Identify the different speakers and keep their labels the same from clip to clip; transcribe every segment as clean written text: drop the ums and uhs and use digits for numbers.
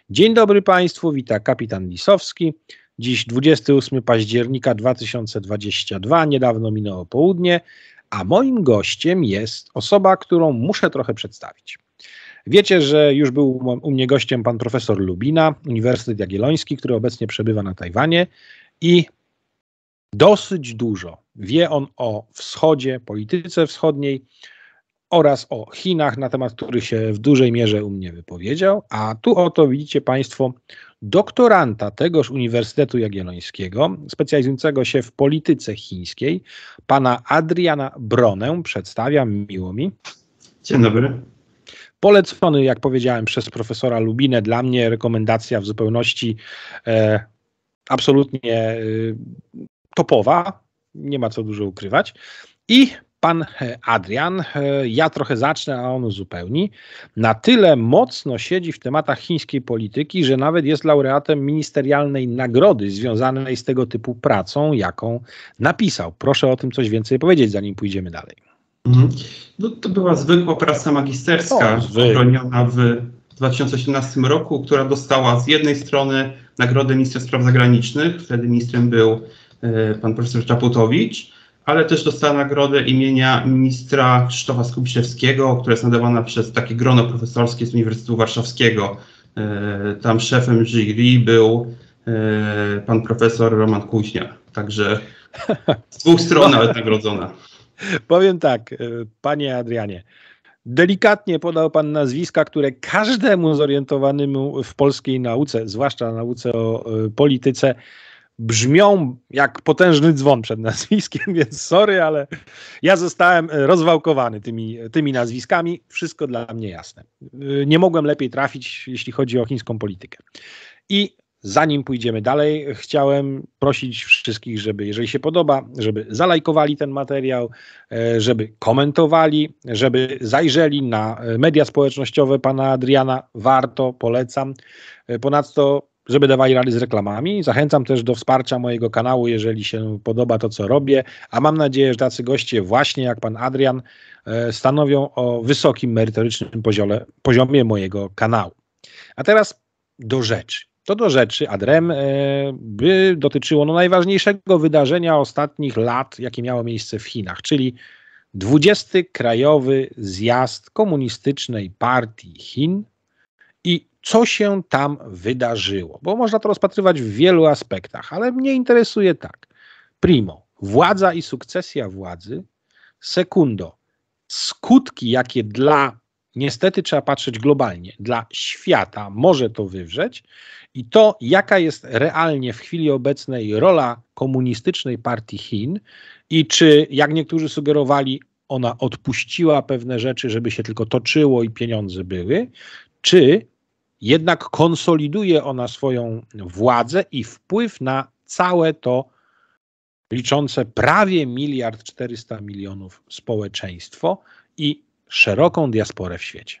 Speaker 1: Dzień dobry Państwu, wita kapitan Lisowski. Dziś 28 października 2022, niedawno minęło południe, a moim gościem jest osoba, którą muszę trochę przedstawić. Wiecie, że już był u mnie gościem pan profesor Lubina, Uniwersytet Jagielloński, który obecnie przebywa na Tajwanie i dosyć dużo wie on o wschodzie, polityce wschodniej oraz o Chinach, na temat których się w dużej mierze u mnie wypowiedział, a tu oto widzicie Państwo doktoranta tegoż Uniwersytetu Jagiellońskiego, specjalizującego się w polityce chińskiej, pana Adriana Bronę. Przedstawiam, miło mi.
Speaker 2: Dzień dobry.
Speaker 1: Polecony, jak powiedziałem, przez profesora Lubinę, dla mnie rekomendacja w zupełności absolutnie topowa, nie ma co dużo ukrywać. I pan Adrian, ja trochę zacznę, a on uzupełni, na tyle mocno siedzi w tematach chińskiej polityki, że nawet jest laureatem ministerialnej nagrody związanej z tego typu pracą, jaką napisał. Proszę o tym coś więcej powiedzieć, zanim pójdziemy dalej.
Speaker 2: No, to była zwykła praca magisterska, obroniona w 2018 roku, która dostała z jednej strony nagrodę ministra spraw zagranicznych, wtedy ministrem był pan profesor Czaputowicz, ale też dostała nagrodę imienia ministra Krzysztofa Skubiszewskiego, która jest nadawana przez takie grono profesorskie z Uniwersytetu Warszawskiego. Tam szefem jury był pan profesor Roman Kuźnia. Także z dwóch stron nawet nagrodzona.
Speaker 1: Powiem tak, panie Adrianie, delikatnie podał pan nazwiska, które każdemu zorientowanemu w polskiej nauce, zwłaszcza nauce o polityce, brzmią jak potężny dzwon przed nazwiskiem, więc sorry, ale ja zostałem rozwałkowany tymi nazwiskami. Wszystko dla mnie jasne. Nie mogłem lepiej trafić, jeśli chodzi o chińską politykę. I zanim pójdziemy dalej, chciałem prosić wszystkich, żeby, jeżeli się podoba, żeby zalajkowali ten materiał, żeby komentowali, żeby zajrzeli na media społecznościowe pana Adriana. Warto, polecam. Ponadto żeby dawali rady z reklamami. Zachęcam też do wsparcia mojego kanału, jeżeli się podoba to, co robię, a mam nadzieję, że tacy goście właśnie jak pan Adrian stanowią o wysokim merytorycznym poziomie mojego kanału. A teraz do rzeczy. To do rzeczy, adrem, by dotyczyło najważniejszego wydarzenia ostatnich lat, jakie miało miejsce w Chinach, czyli 20. Krajowy Zjazd Komunistycznej Partii Chin. I co się tam wydarzyło? Bo można to rozpatrywać w wielu aspektach, ale mnie interesuje tak. Primo, władza i sukcesja władzy. Sekundo, skutki, jakie niestety trzeba patrzeć globalnie, dla świata może to wywrzeć. I to, jaka jest realnie w chwili obecnej rola komunistycznej partii Chin i czy, jak niektórzy sugerowali, ona odpuściła pewne rzeczy, żeby się tylko toczyło i pieniądze były, czy jednak konsoliduje ona swoją władzę i wpływ na całe to liczące prawie 1,4 mld społeczeństwo i szeroką diasporę w świecie.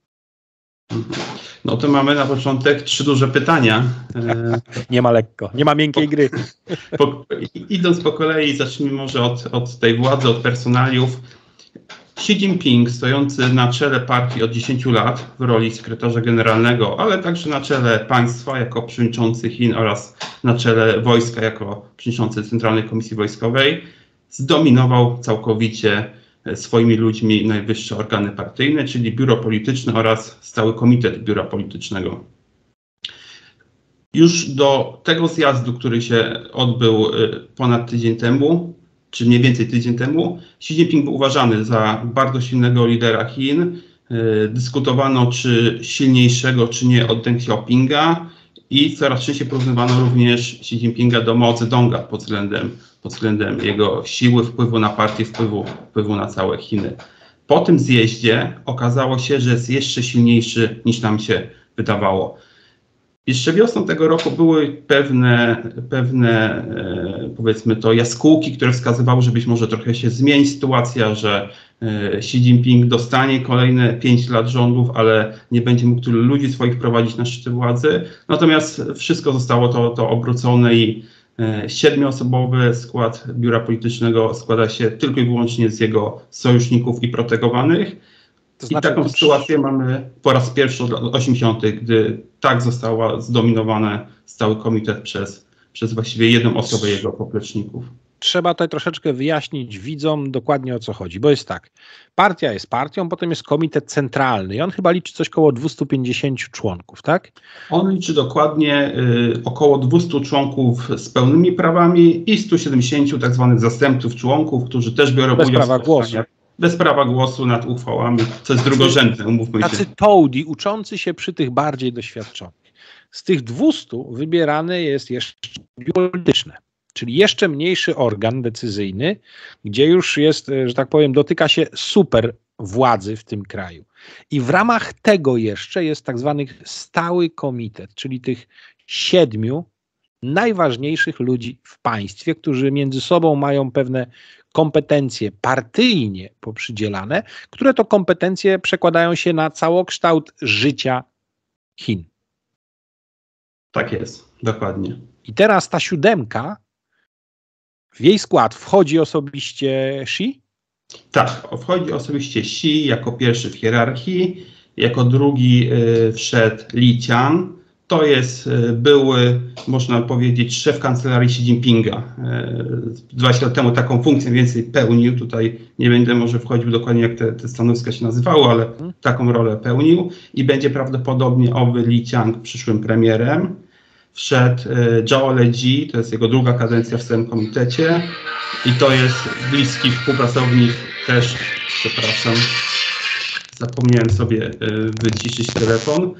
Speaker 2: No to mamy na początek 3 duże pytania.
Speaker 1: Nie ma lekko, nie ma miękkiej gry.
Speaker 2: Idąc po kolei, zacznijmy może od tej władzy, od personaliów. Xi Jinping, stojący na czele partii od 10 lat w roli sekretarza generalnego, ale także na czele państwa jako przewodniczący Chin oraz na czele wojska jako przewodniczący Centralnej Komisji Wojskowej, zdominował całkowicie swoimi ludźmi najwyższe organy partyjne, czyli biuro polityczne oraz stały komitet biura politycznego. Już do tego zjazdu, który się odbył ponad tydzień temu, czy mniej więcej tydzień temu, Xi Jinping był uważany za bardzo silnego lidera Chin. Dyskutowano, czy silniejszego, czy nie od Deng Xiaopinga i coraz częściej porównywano również Xi Jinpinga do Mao Zedonga pod względem jego siły, wpływu na partię, wpływu na całe Chiny. Po tym zjeździe okazało się, że jest jeszcze silniejszy niż nam się wydawało. Jeszcze wiosną tego roku były pewne powiedzmy to jaskółki, które wskazywały, że być może trochę się zmieni sytuacja, że Xi Jinping dostanie kolejne 5 lat rządów, ale nie będzie mógł tylu ludzi swoich prowadzić na szczyty władzy. Natomiast wszystko zostało to obrócone i 7-osobowy skład biura politycznego składa się tylko i wyłącznie z jego sojuszników i protegowanych.
Speaker 1: To znaczy,
Speaker 2: i taką sytuację mamy po raz pierwszy od lat 80., gdy tak została zdominowana stały komitet przez właściwie jedną osobę jego popleczników.
Speaker 1: Trzeba tutaj troszeczkę wyjaśnić widzom dokładnie o co chodzi, bo jest tak, partia jest partią, potem jest komitet centralny i on chyba liczy coś koło 250 członków, tak?
Speaker 2: On liczy dokładnie około 200 członków z pełnymi prawami i 170 tak zwanych zastępców członków, którzy też biorą
Speaker 1: bez
Speaker 2: udział
Speaker 1: prawa głosu.
Speaker 2: Bez prawa głosu nad uchwałami, co jest drugorzędne, umówmy się.
Speaker 1: Tacy tołdi, uczący się przy tych bardziej doświadczonych. Z tych 200 wybierane jest jeszcze biuro polityczne, czyli jeszcze mniejszy organ decyzyjny, gdzie już jest, że tak powiem, dotyka się super władzy w tym kraju. I w ramach tego jeszcze jest tak zwany stały komitet, czyli tych 7 najważniejszych ludzi w państwie, którzy między sobą mają pewne kompetencje partyjnie poprzydzielane, które to kompetencje przekładają się na całokształt życia Chin.
Speaker 2: Tak jest, dokładnie.
Speaker 1: I teraz ta 7, w jej skład wchodzi osobiście Xi?
Speaker 2: Tak, wchodzi osobiście Xi jako pierwszy w hierarchii, jako drugi wszedł Li Qiang. To jest były, można powiedzieć, szef kancelarii Xi Jinpinga. 20 lat temu taką funkcję więcej pełnił. Tutaj nie będę może wchodził dokładnie, jak te stanowiska się nazywały, ale taką rolę pełnił i będzie prawdopodobnie owy Li Qiang przyszłym premierem. Wszedł Zhao Leji, to jest jego druga kadencja w całym komitecie i to jest bliski współpracownik też, przepraszam, zapomniałem sobie wyciszyć telefon.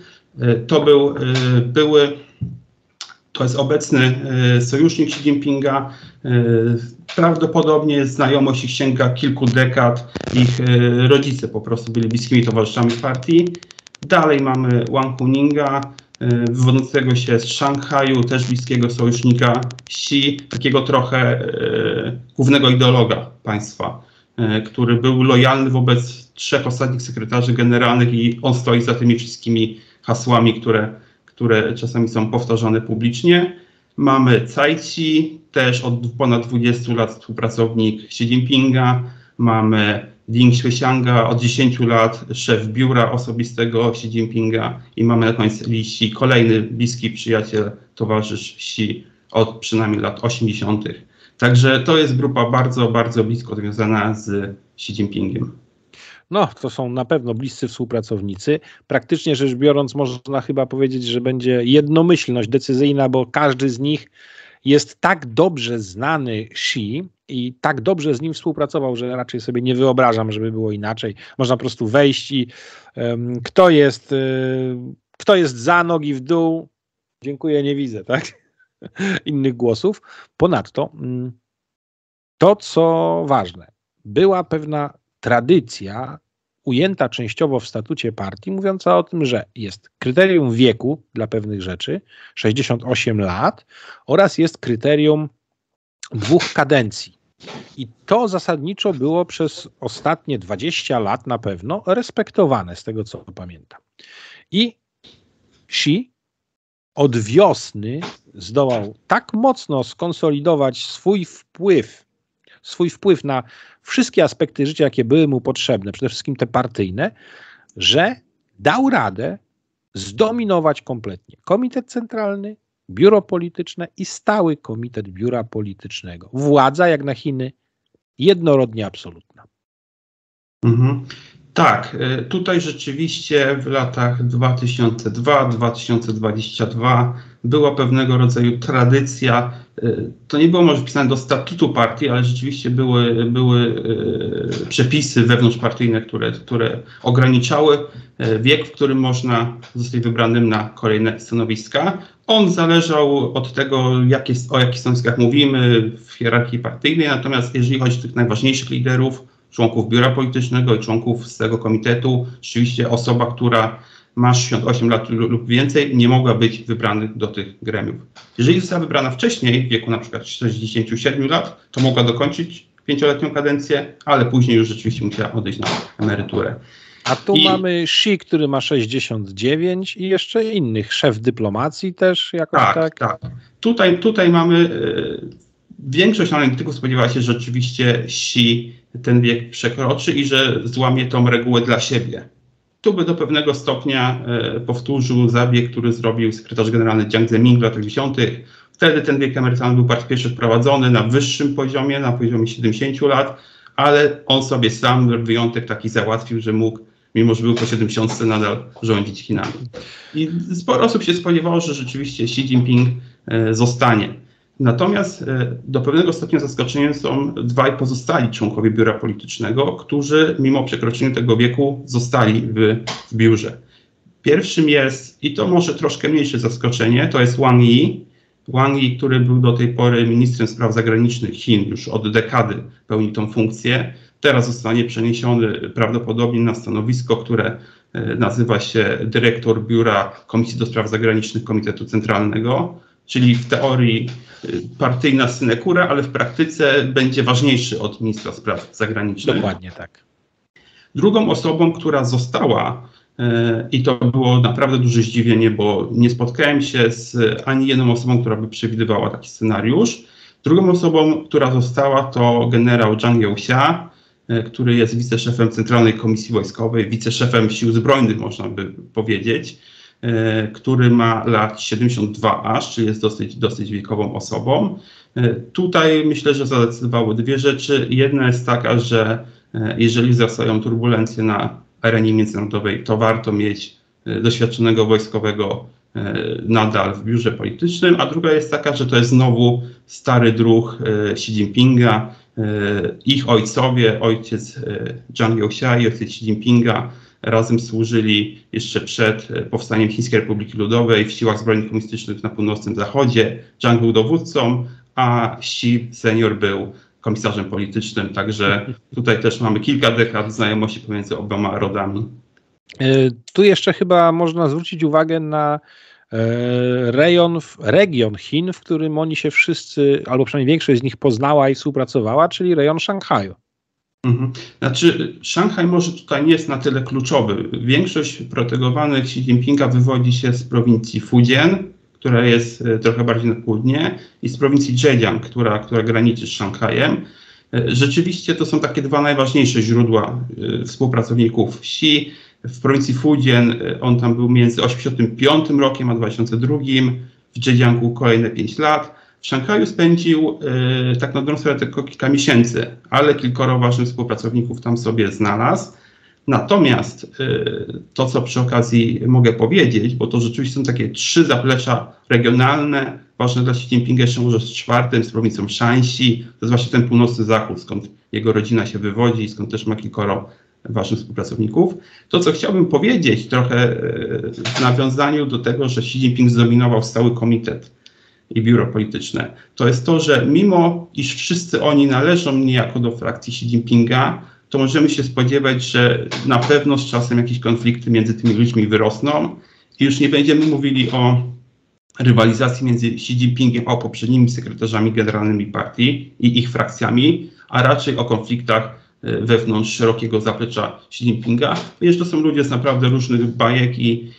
Speaker 2: To jest obecny sojusznik Xi Jinpinga. Prawdopodobnie znajomość ich sięga kilku dekad. Ich rodzice po prostu byli bliskimi towarzyszami partii. Dalej mamy Wang Huninga, wywodzącego się z Szanghaju, też bliskiego sojusznika Xi, takiego trochę głównego ideologa państwa, który był lojalny wobec 3 ostatnich sekretarzy generalnych i on stoi za tymi wszystkimi hasłami, które czasami są powtarzane publicznie. Mamy Cai Qi, też od ponad 20 lat współpracownik Xi Jinpinga. Mamy Ding Xuexianga, od 10 lat szef biura osobistego Xi Jinpinga. I mamy na koniec Li Xi, kolejny bliski przyjaciel, towarzysz Xi od przynajmniej lat 80. Także to jest grupa bardzo, bardzo blisko związana z Xi Jinpingiem.
Speaker 1: No, to są na pewno bliscy współpracownicy. Praktycznie rzecz biorąc, można chyba powiedzieć, że będzie jednomyślność decyzyjna, bo każdy z nich jest tak dobrze znany Xi i tak dobrze z nim współpracował, że raczej sobie nie wyobrażam, żeby było inaczej. Można po prostu wejść i kto jest za, nogi w dół? Dziękuję, nie widzę, tak? Innych głosów. Ponadto to, co ważne, była pewna tradycja ujęta częściowo w statucie partii, mówiąca o tym, że jest kryterium wieku dla pewnych rzeczy, 68 lat, oraz jest kryterium 2 kadencji. I to zasadniczo było przez ostatnie 20 lat na pewno respektowane, z tego co pamiętam. I Xi od wiosny zdołał tak mocno skonsolidować swój wpływ na wszystkie aspekty życia, jakie były mu potrzebne, przede wszystkim te partyjne, że dał radę zdominować kompletnie komitet centralny, biuro polityczne i stały komitet biura politycznego. Władza, jak na Chiny, jednorodnie absolutna.
Speaker 2: Tak, tutaj rzeczywiście w latach 2002-2022 była pewnego rodzaju tradycja. To nie było może wpisane do statutu partii, ale rzeczywiście były przepisy wewnątrzpartyjne, które ograniczały wiek, w którym można zostać wybranym na kolejne stanowiska. On zależał od tego, o jakich stanowiskach mówimy w hierarchii partyjnej, natomiast jeżeli chodzi o tych najważniejszych liderów, członków biura politycznego i członków z tego komitetu, rzeczywiście osoba, która ma 68 lat lub więcej, nie mogła być wybrana do tych gremiów. Jeżeli została wybrana wcześniej, w wieku na przykład 67 lat, to mogła dokończyć 5-letnią kadencję, ale później już rzeczywiście musiała odejść na emeryturę.
Speaker 1: A tu mamy Xi, który ma 69 i jeszcze innych. Szef dyplomacji też jakoś tak.
Speaker 2: Tak. Tutaj mamy Większość analityków spodziewała się, że rzeczywiście Xi ten wiek przekroczy i że złamie tą regułę dla siebie. Tu by do pewnego stopnia powtórzył zabieg, który zrobił sekretarz generalny Jiang Zemin w latach 90. Wtedy ten wiek emerytalny był po raz pierwszy wprowadzony na wyższym poziomie, na poziomie 70 lat, ale on sobie sam wyjątek taki załatwił, że mógł, mimo że był po 70, nadal rządzić Chinami. I sporo osób się spodziewało, że rzeczywiście Xi Jinping zostanie. Natomiast do pewnego stopnia zaskoczeniem są dwaj pozostali członkowie biura politycznego, którzy mimo przekroczenia tego wieku zostali w biurze. Pierwszym jest, i to może troszkę mniejsze zaskoczenie, to jest Wang Yi. Wang Yi, który był do tej pory ministrem spraw zagranicznych Chin, już od dekady pełni tą funkcję. Teraz zostanie przeniesiony prawdopodobnie na stanowisko, które nazywa się dyrektor biura Komisji do Spraw Zagranicznych Komitetu Centralnego, czyli w teorii partyjna synekura, ale w praktyce będzie ważniejszy od ministra spraw zagranicznych.
Speaker 1: Dokładnie tak.
Speaker 2: Drugą osobą, która została, i to było naprawdę duże zdziwienie, bo nie spotkałem się z ani jedną osobą, która by przewidywała taki scenariusz. Drugą osobą, która została, to generał Zhang Youxia, który jest wiceszefem Centralnej Komisji Wojskowej, wiceszefem Sił Zbrojnych, można by powiedzieć, który ma lat 72 aż, czyli jest dosyć wiekową osobą. Tutaj myślę, że zadecydowały dwie rzeczy. Jedna jest taka, że jeżeli zastają turbulencje na arenie międzynarodowej, to warto mieć doświadczonego wojskowego nadal w biurze politycznym, a druga jest taka, że to jest znowu stary druh Xi Jinpinga. Ich ojcowie, ojciec Zhang Youxia i ojciec Xi Jinpinga razem służyli jeszcze przed powstaniem Chińskiej Republiki Ludowej w siłach zbrojnych komunistycznych na północnym zachodzie. Zhang był dowódcą, a Xi senior był komisarzem politycznym, także tutaj też mamy kilka dekad znajomości pomiędzy oboma rodami.
Speaker 1: Tu jeszcze chyba można zwrócić uwagę na region Chin, w którym oni się wszyscy, albo przynajmniej większość z nich poznała i współpracowała, czyli rejon Szanghaju.
Speaker 2: Znaczy, Szanghaj może tutaj nie jest na tyle kluczowy. Większość protegowanych Xi Jinpinga wywodzi się z prowincji Fujian, która jest trochę bardziej na południe, i z prowincji Zhejiang, która graniczy z Szanghajem. Rzeczywiście to są takie dwa najważniejsze źródła współpracowników Xi. W prowincji Fujian on tam był między 1985 rokiem a 2002, w Zhejiangu kolejne 5 lat. W Szanghaju spędził tak na dobrą sprawę tylko kilka miesięcy, ale kilkoro ważnych współpracowników tam sobie znalazł. Natomiast to, co przy okazji mogę powiedzieć, bo to rzeczywiście są takie 3 zaplecza regionalne, ważne dla Xi Jinpinga, jeszcze może z 4, z prowincją Shanxi, to jest właśnie ten północny zachód, skąd jego rodzina się wywodzi, skąd też ma kilkoro ważnych współpracowników. To, co chciałbym powiedzieć trochę w nawiązaniu do tego, że Xi Jinping zdominował stały komitet i biuro polityczne, to jest to, że mimo iż wszyscy oni należą niejako do frakcji Xi Jinpinga, to możemy się spodziewać, że na pewno z czasem jakieś konflikty między tymi ludźmi wyrosną i już nie będziemy mówili o rywalizacji między Xi Jinpingiem a poprzednimi sekretarzami generalnymi partii i ich frakcjami, a raczej o konfliktach wewnątrz szerokiego zaplecza Xi Jinpinga, ponieważ to są ludzie z naprawdę różnych bajek i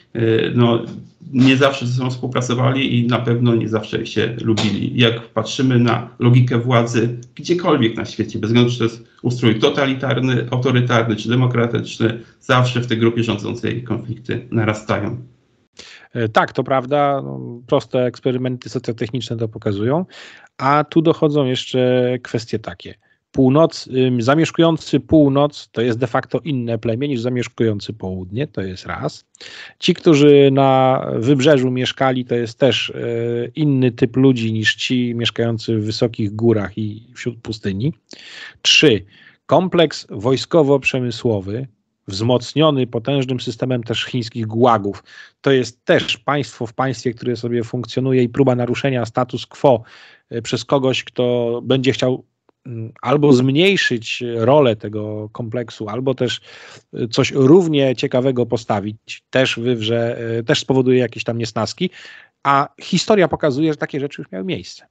Speaker 2: nie zawsze ze sobą współpracowali i na pewno nie zawsze się lubili. Jak patrzymy na logikę władzy gdziekolwiek na świecie, bez względu czy to jest ustrój totalitarny, autorytarny czy demokratyczny, zawsze w tej grupie rządzącej konflikty narastają.
Speaker 1: Tak, to prawda. Proste eksperymenty socjotechniczne to pokazują, a tu dochodzą jeszcze kwestie takie. Zamieszkujący północ to jest de facto inne plemię niż zamieszkujący południe, to jest raz. Ci, którzy na wybrzeżu mieszkali, to jest też inny typ ludzi niż ci mieszkający w wysokich górach i wśród pustyni. 3. Kompleks wojskowo-przemysłowy, wzmocniony potężnym systemem też chińskich gułagów. To jest też państwo w państwie, które sobie funkcjonuje i próba naruszenia status quo przez kogoś, kto będzie chciał albo zmniejszyć rolę tego kompleksu, albo też coś równie ciekawego postawić, też spowoduje jakieś tam niesnaski, a historia pokazuje, że takie rzeczy już miały miejsce.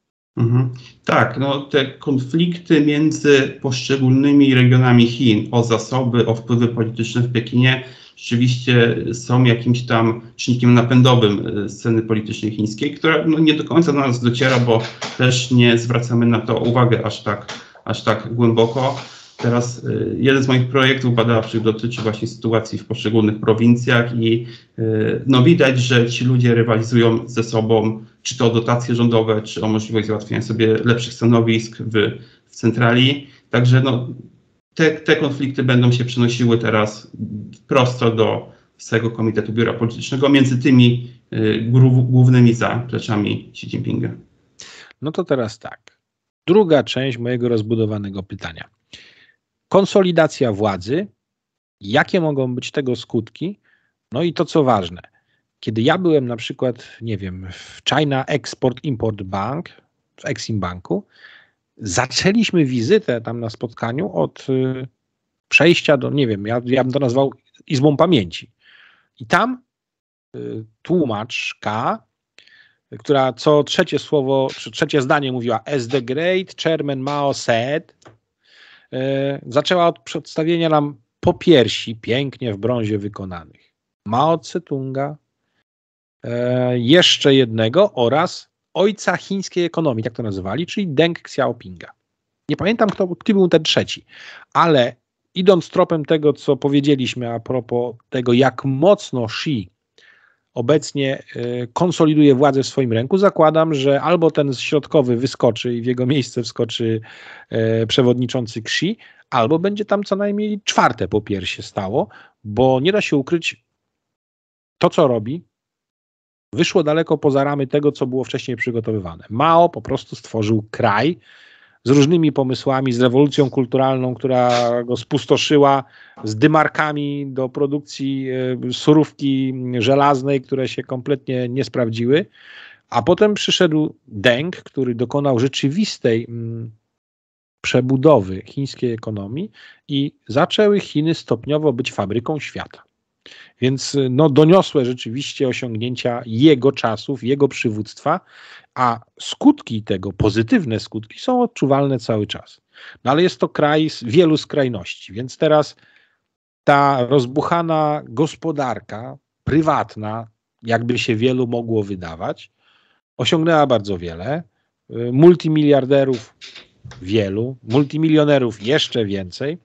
Speaker 2: Tak, te konflikty między poszczególnymi regionami Chin o zasoby, o wpływy polityczne w Pekinie rzeczywiście są jakimś tam czynnikiem napędowym sceny politycznej chińskiej, która no, nie do końca do nas dociera, bo też nie zwracamy na to uwagę aż tak głęboko. Teraz jeden z moich projektów badawczych dotyczy właśnie sytuacji w poszczególnych prowincjach i no widać, że ci ludzie rywalizują ze sobą, czy to o dotacje rządowe, czy o możliwość załatwienia sobie lepszych stanowisk w centrali. Także no, te konflikty będą się przenosiły teraz prosto do swojego Komitetu Biura Politycznego między tymi głównymi zapleczami Xi Jinpinga.
Speaker 1: No to teraz tak. Druga część mojego rozbudowanego pytania. Konsolidacja władzy, jakie mogą być tego skutki? No i to, co ważne, kiedy ja byłem na przykład, nie wiem, w China Export-Import Bank, w Exim Banku, zaczęliśmy wizytę tam na spotkaniu od przejścia do, nie wiem, ja bym to nazwał Izbą Pamięci. I tam tłumaczka, która co trzecie słowo, czy trzecie zdanie mówiła as the great chairman Mao said, zaczęła od przedstawienia nam popiersi pięknie w brązie wykonanych Mao Tse-tunga, jeszcze jednego oraz ojca chińskiej ekonomii, tak to nazywali, czyli Deng Xiaopinga. Nie pamiętam, kto był ten trzeci, ale idąc tropem tego, co powiedzieliśmy a propos tego, jak mocno Xi obecnie konsoliduje władzę w swoim ręku, zakładam, że albo ten środkowy wyskoczy i w jego miejsce wskoczy przewodniczący Xi, albo będzie tam co najmniej czwarte popiersie stało, bo nie da się ukryć, to co robi wyszło daleko poza ramy tego, co było wcześniej przygotowywane. Mao po prostu stworzył kraj z różnymi pomysłami, z rewolucją kulturalną, która go spustoszyła, z dymarkami do produkcji surówki żelaznej, które się kompletnie nie sprawdziły. A potem przyszedł Deng, który dokonał rzeczywistej przebudowy chińskiej ekonomii i zaczęły Chiny stopniowo być fabryką świata. Więc no, doniosłe rzeczywiście osiągnięcia jego czasów, jego przywództwa, a skutki tego, pozytywne skutki są odczuwalne cały czas. No ale jest to kraj z wielu skrajności, więc teraz ta rozbuchana gospodarka prywatna, jakby się wielu mogło wydawać, osiągnęła bardzo wiele. Multimiliarderów wielu, multimilionerów jeszcze więcej.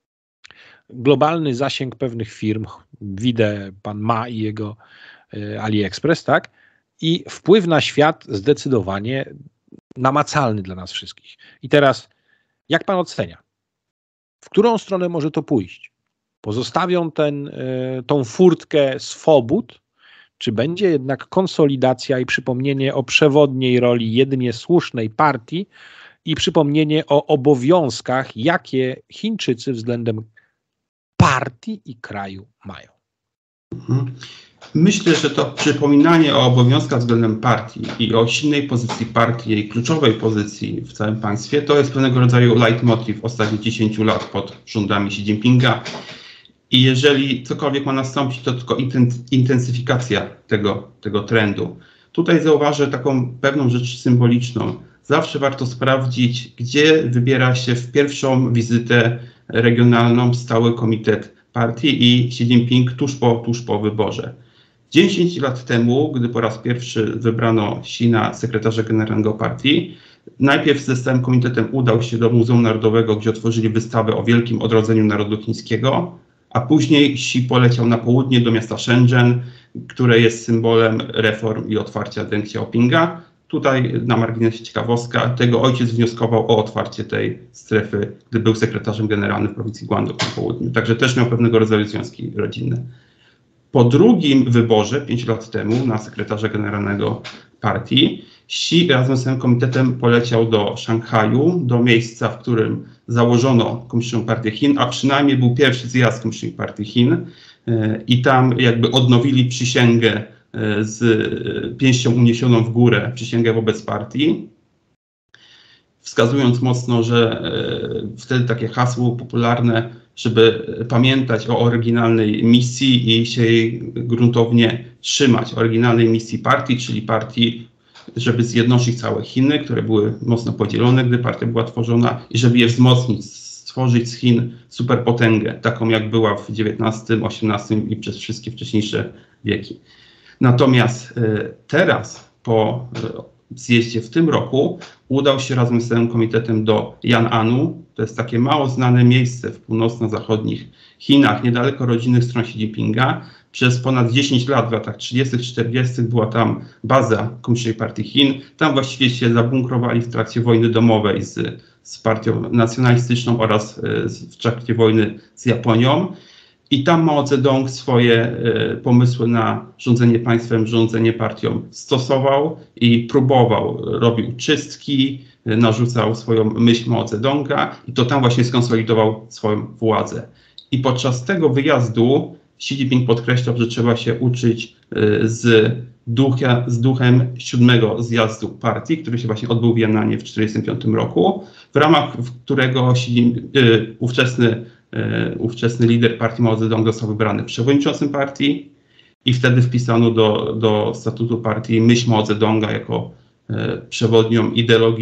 Speaker 1: Globalny zasięg pewnych firm, widzę pan Ma i jego AliExpress, tak? I wpływ na świat zdecydowanie namacalny dla nas wszystkich. I teraz, jak pan ocenia? W którą stronę może to pójść? Pozostawią tą furtkę swobód, czy będzie jednak konsolidacja i przypomnienie o przewodniej roli jedynie słusznej partii i przypomnienie o obowiązkach, jakie Chińczycy względem partii i kraju mają?
Speaker 2: Myślę, że to przypominanie o obowiązkach względem partii i o silnej pozycji partii, jej kluczowej pozycji w całym państwie, to jest pewnego rodzaju leitmotiv ostatnich 10 lat pod rządami Xi Jinpinga. I jeżeli cokolwiek ma nastąpić, to tylko intensyfikacja tego trendu. Tutaj zauważę taką pewną rzecz symboliczną. Zawsze warto sprawdzić, gdzie wybiera się w pierwszą wizytę regionalną stały komitet partii i Xi Jinping tuż po wyborze. 10 lat temu, gdy po raz pierwszy wybrano Xi na sekretarza generalnego partii, najpierw ze stałym komitetem udał się do Muzeum Narodowego, gdzie otworzyli wystawę o wielkim odrodzeniu narodu chińskiego, a później Xi poleciał na południe do miasta Shenzhen, które jest symbolem reform i otwarcia Deng Xiaopinga. Tutaj na marginesie ciekawostka, tego ojciec wnioskował o otwarcie tej strefy, gdy był sekretarzem generalnym w prowincji Guangdong na południu. Także też miał pewnego rodzaju związki rodzinne. Po drugim wyborze, 5 lat temu, na sekretarza generalnego partii, Xi razem z tym komitetem poleciał do Szanghaju, do miejsca, w którym założono Komunistyczną Partię Chin, a przynajmniej był pierwszy zjazd Komunistycznej Partii Chin i tam jakby odnowili przysięgę z pięścią uniesioną w górę, przysięgę wobec partii, wskazując mocno, że wtedy takie hasło popularne, żeby pamiętać o oryginalnej misji i się jej gruntownie trzymać, oryginalnej misji partii, czyli partii, żeby zjednoczyć całe Chiny, które były mocno podzielone, gdy partia była tworzona, i żeby je wzmocnić, stworzyć z Chin superpotęgę, taką jak była w XIX, XVIII i przez wszystkie wcześniejsze wieki. Natomiast teraz, po zjeździe w tym roku, udał się razem z całym komitetem do Yan'anu. To jest takie mało znane miejsce w północno-zachodnich Chinach, niedaleko rodzinnych stron Xi Jinpinga. Przez ponad 10 lat, w latach 30-40 była tam baza Komunistycznej Partii Chin. Tam właściwie się zabunkrowali w trakcie wojny domowej z partią nacjonalistyczną oraz w trakcie wojny z Japonią. I tam Mao Zedong swoje pomysły na rządzenie państwem, rządzenie partią stosował i próbował, robił czystki, narzucał swoją myśl Mao Zedonga i to tam właśnie skonsolidował swoją władzę. I podczas tego wyjazdu Xi Jinping podkreślał, że trzeba się uczyć z duchem 7. zjazdu partii, który się właśnie odbył w Jananie w 1945 roku, w ramach którego ówczesny lider partii Mao Zedong został wybrany przewodniczącym partii i wtedy wpisano do statutu partii myśl Mao Zedonga jako przewodnią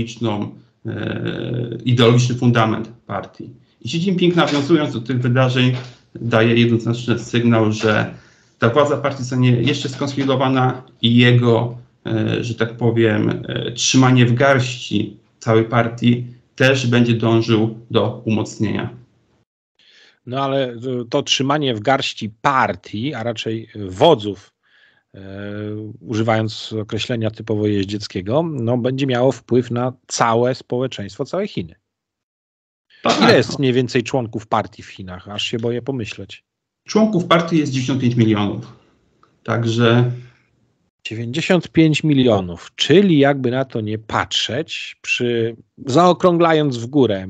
Speaker 2: ideologiczny fundament partii. I Xi Jinping, nawiązując do tych wydarzeń, daje jednoznaczny sygnał, że ta władza partii zostanie jeszcze skonsolidowana i jego, że tak powiem, trzymanie w garści całej partii też będzie dążył do umocnienia.
Speaker 1: No ale to trzymanie w garści partii, a raczej wodzów, używając określenia typowo jeździeckiego, no, będzie miało wpływ na całe społeczeństwo, całe Chiny.
Speaker 2: Tak.
Speaker 1: Ile jest mniej więcej członków partii w Chinach? Aż się boję pomyśleć.
Speaker 2: Członków partii jest 95 milionów. Także
Speaker 1: 95 milionów, czyli jakby na to nie patrzeć, zaokrąglając w górę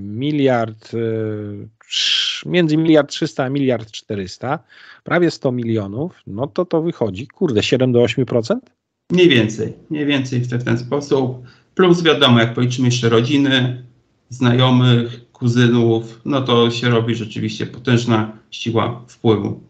Speaker 1: między 1,3 a 1,4 prawie 100 milionów, no to wychodzi, 7 do 8%?
Speaker 2: Mniej więcej w ten sposób. Plus wiadomo, jak policzymy jeszcze rodziny, znajomych, kuzynów, no to się robi rzeczywiście potężna siła wpływu.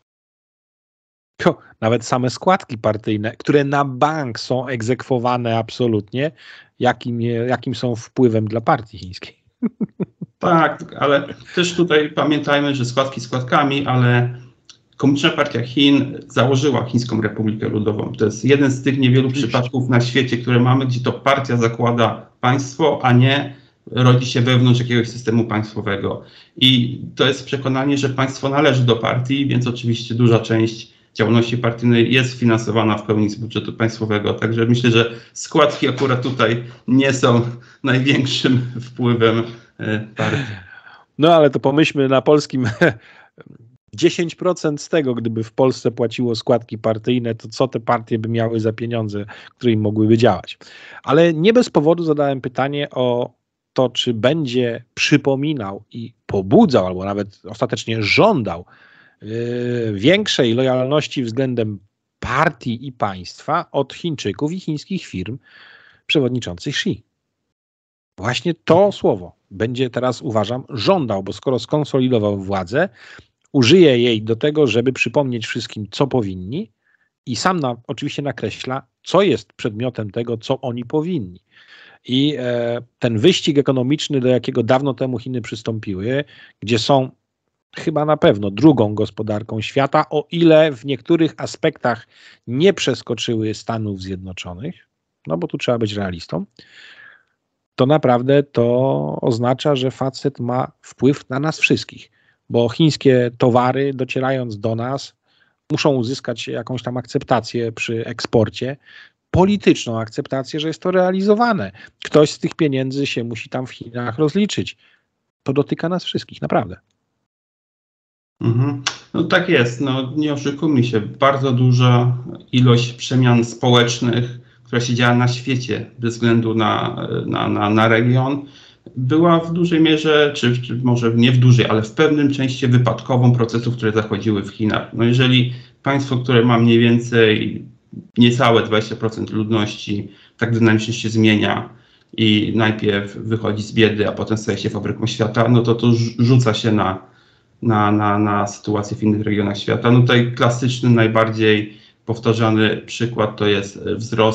Speaker 1: Nawet same składki partyjne, które na bank są egzekwowane absolutnie, jakim są wpływem dla partii chińskiej.
Speaker 2: Tak, ale też tutaj pamiętajmy, że składki składkami, ale Komunistyczna Partia Chin założyła Chińską Republikę Ludową. To jest jeden z tych niewielu przypadków na świecie, które mamy, gdzie to partia zakłada państwo, a nie rodzi się wewnątrz jakiegoś systemu państwowego. I to jest przekonanie, że państwo należy do partii, więc oczywiście duża część działalności partyjnej jest finansowana w pełni z budżetu państwowego. Także myślę, że składki akurat tutaj nie są największym wpływem partii.
Speaker 1: No ale to pomyślmy na polskim 10% z tego, gdyby w Polsce płaciło składki partyjne, to co te partie by miały za pieniądze, które im mogłyby działać. Ale nie bez powodu zadałem pytanie o to, czy będzie przypominał i pobudzał, albo nawet ostatecznie żądał większej lojalności względem partii i państwa od Chińczyków i chińskich firm przewodniczących Xi. Właśnie to słowo będzie teraz, uważam, żądał, bo skoro skonsolidował władzę, użyje jej do tego, żeby przypomnieć wszystkim, co powinni i sam oczywiście nakreśla, co jest przedmiotem tego, co oni powinni. I ten wyścig ekonomiczny, do jakiego dawno temu Chiny przystąpiły, gdzie są chyba na pewno drugą gospodarką świata, o ile w niektórych aspektach nie przeskoczyły Stanów Zjednoczonych, no bo tu trzeba być realistą, to naprawdę to oznacza, że facet ma wpływ na nas wszystkich, bo chińskie towary docierając do nas muszą uzyskać jakąś tam akceptację przy eksporcie, polityczną akceptację, że jest to realizowane. Ktoś z tych pieniędzy się musi tam w Chinach rozliczyć. To dotyka nas wszystkich, naprawdę.
Speaker 2: No tak jest, no nie oszukujmy się, bardzo duża ilość przemian społecznych, która się działa na świecie bez względu na region, była w dużej mierze, czy może nie w dużej, ale w pewnym części wypadkową procesów, które zachodziły w Chinach. No jeżeli państwo, które ma mniej więcej niecałe 20% ludności, tak dynamicznie się zmienia i najpierw wychodzi z biedy, a potem staje się fabryką świata, no to rzuca się na sytuację w innych regionach świata. No tutaj klasyczny, najbardziej powtarzany przykład to jest wzrost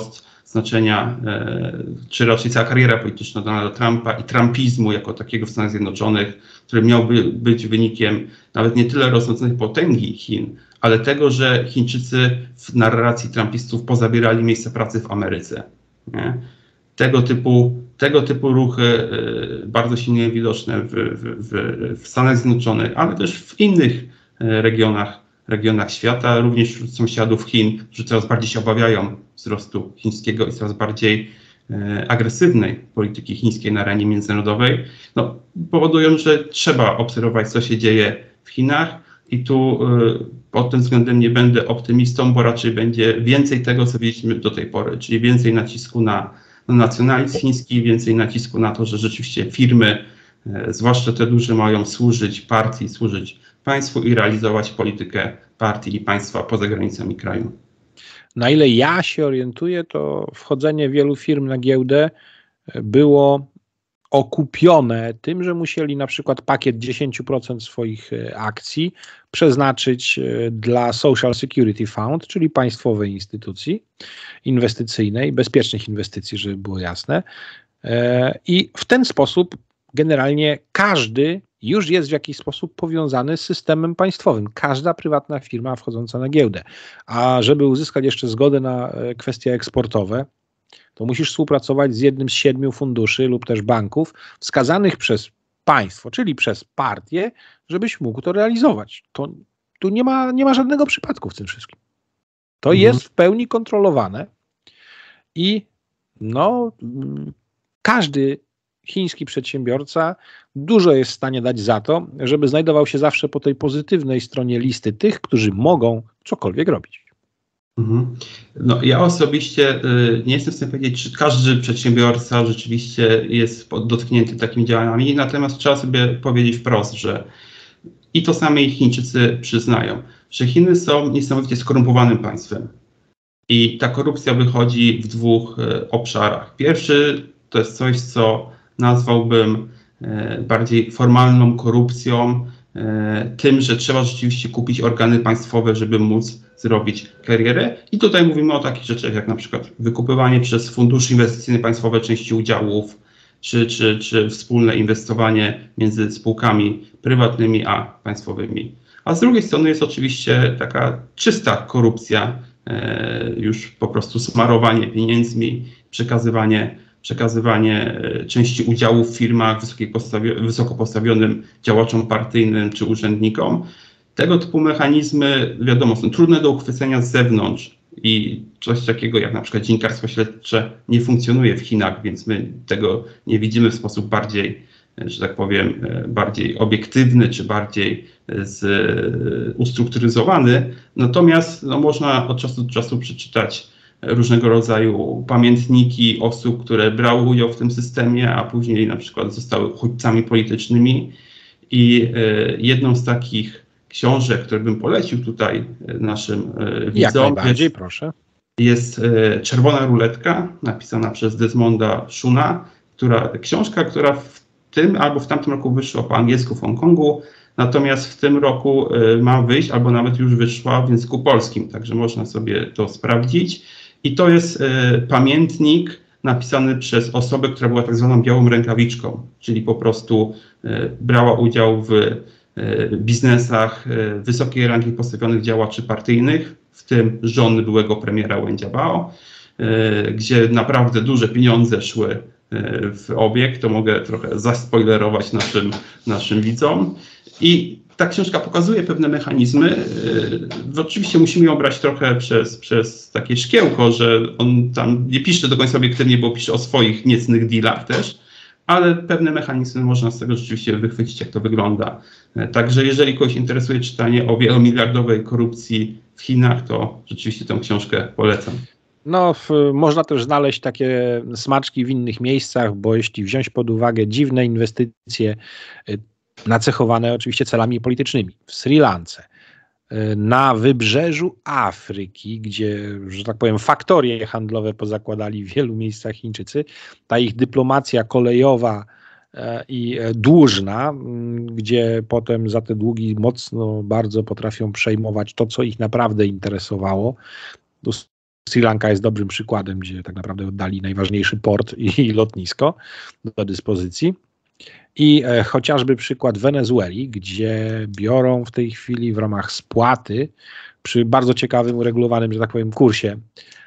Speaker 2: znaczenia, czy raczej cała kariera polityczna Donalda Trumpa i trumpizmu jako takiego w Stanach Zjednoczonych, który miałby być wynikiem nawet nie tyle rosnącej potęgi Chin, ale tego, że Chińczycy w narracji trumpistów pozabierali miejsca pracy w Ameryce. Nie? Tego typu ruchy bardzo silnie widoczne w Stanach Zjednoczonych, ale też w innych regionach świata, również wśród sąsiadów Chin, którzy coraz bardziej się obawiają wzrostu chińskiego i coraz bardziej agresywnej polityki chińskiej na arenie międzynarodowej, powodują, że trzeba obserwować, co się dzieje w Chinach i tu pod tym względem nie będę optymistą, bo raczej będzie więcej tego, co widzieliśmy do tej pory, czyli więcej nacisku na nacjonalizm chiński, więcej nacisku na to, że rzeczywiście firmy, zwłaszcza te duże, mają służyć partii, służyć państwu i realizować politykę partii i państwa poza granicami kraju.
Speaker 1: Na ile ja się orientuję, to wchodzenie wielu firm na giełdę było okupione tym, że musieli na przykład pakiet 10% swoich akcji przeznaczyć dla Social Security Fund, czyli państwowej instytucji inwestycyjnej, bezpiecznych inwestycji, żeby było jasne. I w ten sposób generalnie każdy już jest w jakiś sposób powiązany z systemem państwowym. Każda prywatna firma wchodząca na giełdę. A żeby uzyskać jeszcze zgodę na kwestie eksportowe, to musisz współpracować z jednym z 7 funduszy lub też banków wskazanych przez państwo, czyli przez partię, żebyś mógł to realizować. Tu nie ma żadnego przypadku w tym wszystkim. To jest w pełni kontrolowane i każdy chiński przedsiębiorca dużo jest w stanie dać za to, żeby znajdował się zawsze po tej pozytywnej stronie listy tych, którzy mogą cokolwiek robić.
Speaker 2: Ja osobiście nie jestem w stanie powiedzieć, czy każdy przedsiębiorca rzeczywiście jest dotknięty takimi działaniami, natomiast trzeba sobie powiedzieć wprost, że i to sami Chińczycy przyznają, że Chiny są niesamowicie skorumpowanym państwem i ta korupcja wychodzi w 2 obszarach. Pierwszy to jest coś, co nazwałbym bardziej formalną korupcją, tym, że trzeba rzeczywiście kupić organy państwowe, żeby móc zrobić karierę. I tutaj mówimy o takich rzeczach jak na przykład wykupywanie przez fundusze inwestycyjne państwowe części udziałów, czy wspólne inwestowanie między spółkami prywatnymi a państwowymi. A z drugiej strony jest oczywiście taka czysta korupcja, już po prostu smarowanie pieniędzmi, przekazywanie części udziałów w firmach wysoko postawionym działaczom partyjnym czy urzędnikom. Tego typu mechanizmy, wiadomo, są trudne do uchwycenia z zewnątrz i coś takiego jak na przykład dziennikarstwo śledcze nie funkcjonuje w Chinach, więc my tego nie widzimy w sposób bardziej, że tak powiem, bardziej obiektywny czy bardziej ustrukturyzowany. Natomiast można od czasu do czasu przeczytać różnego rodzaju pamiętniki osób, które brały udział w tym systemie, a później na przykład zostały uchodźcami politycznymi. I jedną z takich książek, które bym polecił tutaj naszym widzom, jest Czerwona ruletka, napisana przez Desmonda Shuna, książka, która w tym albo w tamtym roku wyszła po angielsku w Hongkongu, natomiast w tym roku ma wyjść, albo nawet już wyszła w języku polskim, także można sobie to sprawdzić. I to jest pamiętnik napisany przez osobę, która była tak zwaną białą rękawiczką, czyli po prostu brała udział w biznesach wysokiej rangi postawionych działaczy partyjnych, w tym żony byłego premiera Wen Jiabao, gdzie naprawdę duże pieniądze szły w obieg. To mogę trochę zaspoilerować naszym widzom. I ta książka pokazuje pewne mechanizmy. Oczywiście musimy ją brać trochę przez takie szkiełko, że on tam nie pisze do końca obiektywnie, bo pisze o swoich niecnych dealach też, ale pewne mechanizmy można z tego rzeczywiście wychwycić, jak to wygląda. Także jeżeli kogoś interesuje czytanie o wielomiliardowej korupcji w Chinach, to rzeczywiście tę książkę polecam.
Speaker 1: Można też znaleźć takie smaczki w innych miejscach, bo jeśli wziąć pod uwagę dziwne inwestycje, nacechowane oczywiście celami politycznymi, w Sri Lance, na wybrzeżu Afryki, gdzie, że tak powiem, faktorie handlowe pozakładali w wielu miejscach Chińczycy, ta ich dyplomacja kolejowa i dłużna, gdzie potem za te długi mocno bardzo potrafią przejmować to, co ich naprawdę interesowało. Sri Lanka jest dobrym przykładem, gdzie tak naprawdę oddali najważniejszy port i lotnisko do dyspozycji. I chociażby przykład Wenezueli, gdzie biorą w tej chwili w ramach spłaty przy bardzo ciekawym, uregulowanym, że tak powiem, kursie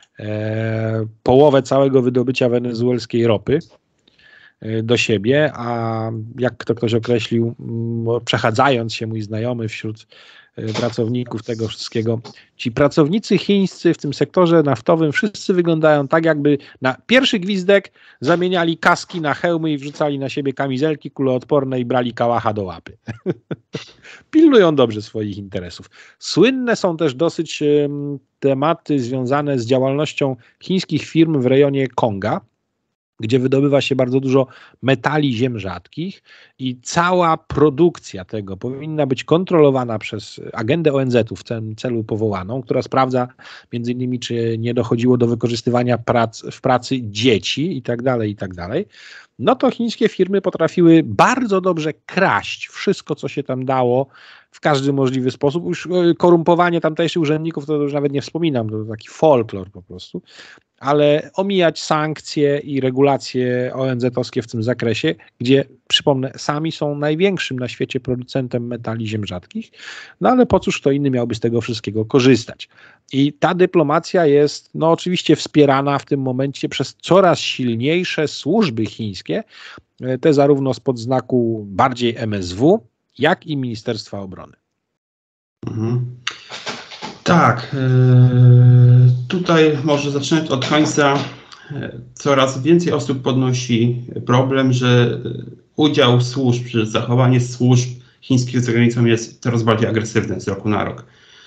Speaker 1: połowę całego wydobycia wenezuelskiej ropy do siebie, a jak to ktoś określił, przechadzając się, mój znajomy wśród pracowników tego wszystkiego, ci pracownicy chińscy w tym sektorze naftowym wszyscy wyglądają tak, jakby na pierwszy gwizdek zamieniali kaski na hełmy i wrzucali na siebie kamizelki kuloodporne i brali kałacha do łapy. Pilnują dobrze swoich interesów. Słynne są też dosyć tematy związane z działalnością chińskich firm w rejonie Konga, gdzie wydobywa się bardzo dużo metali ziem rzadkich i cała produkcja tego powinna być kontrolowana przez agendę ONZ-u w tym celu powołaną, która sprawdza między innymi, czy nie dochodziło do wykorzystywania w pracy dzieci i tak dalej, i tak dalej. No to chińskie firmy potrafiły bardzo dobrze kraść wszystko, co się tam dało w każdy możliwy sposób. Już korumpowanie tamtejszych urzędników to już nawet nie wspominam, to taki folklor po prostu. Ale omijać sankcje i regulacje ONZ-owskie w tym zakresie, gdzie, przypomnę, sami są największym na świecie producentem metali ziem rzadkich, no ale po cóż kto inny miałby z tego wszystkiego korzystać. I ta dyplomacja jest no oczywiście wspierana w tym momencie przez coraz silniejsze służby chińskie, te zarówno spod znaku bardziej MSW, jak i Ministerstwa Obrony.
Speaker 2: Mhm. Tak, tutaj może zaczynać od końca. Coraz więcej osób podnosi problem, że udział służb, czy zachowanie służb chińskich za granicą jest coraz bardziej agresywne z roku na rok.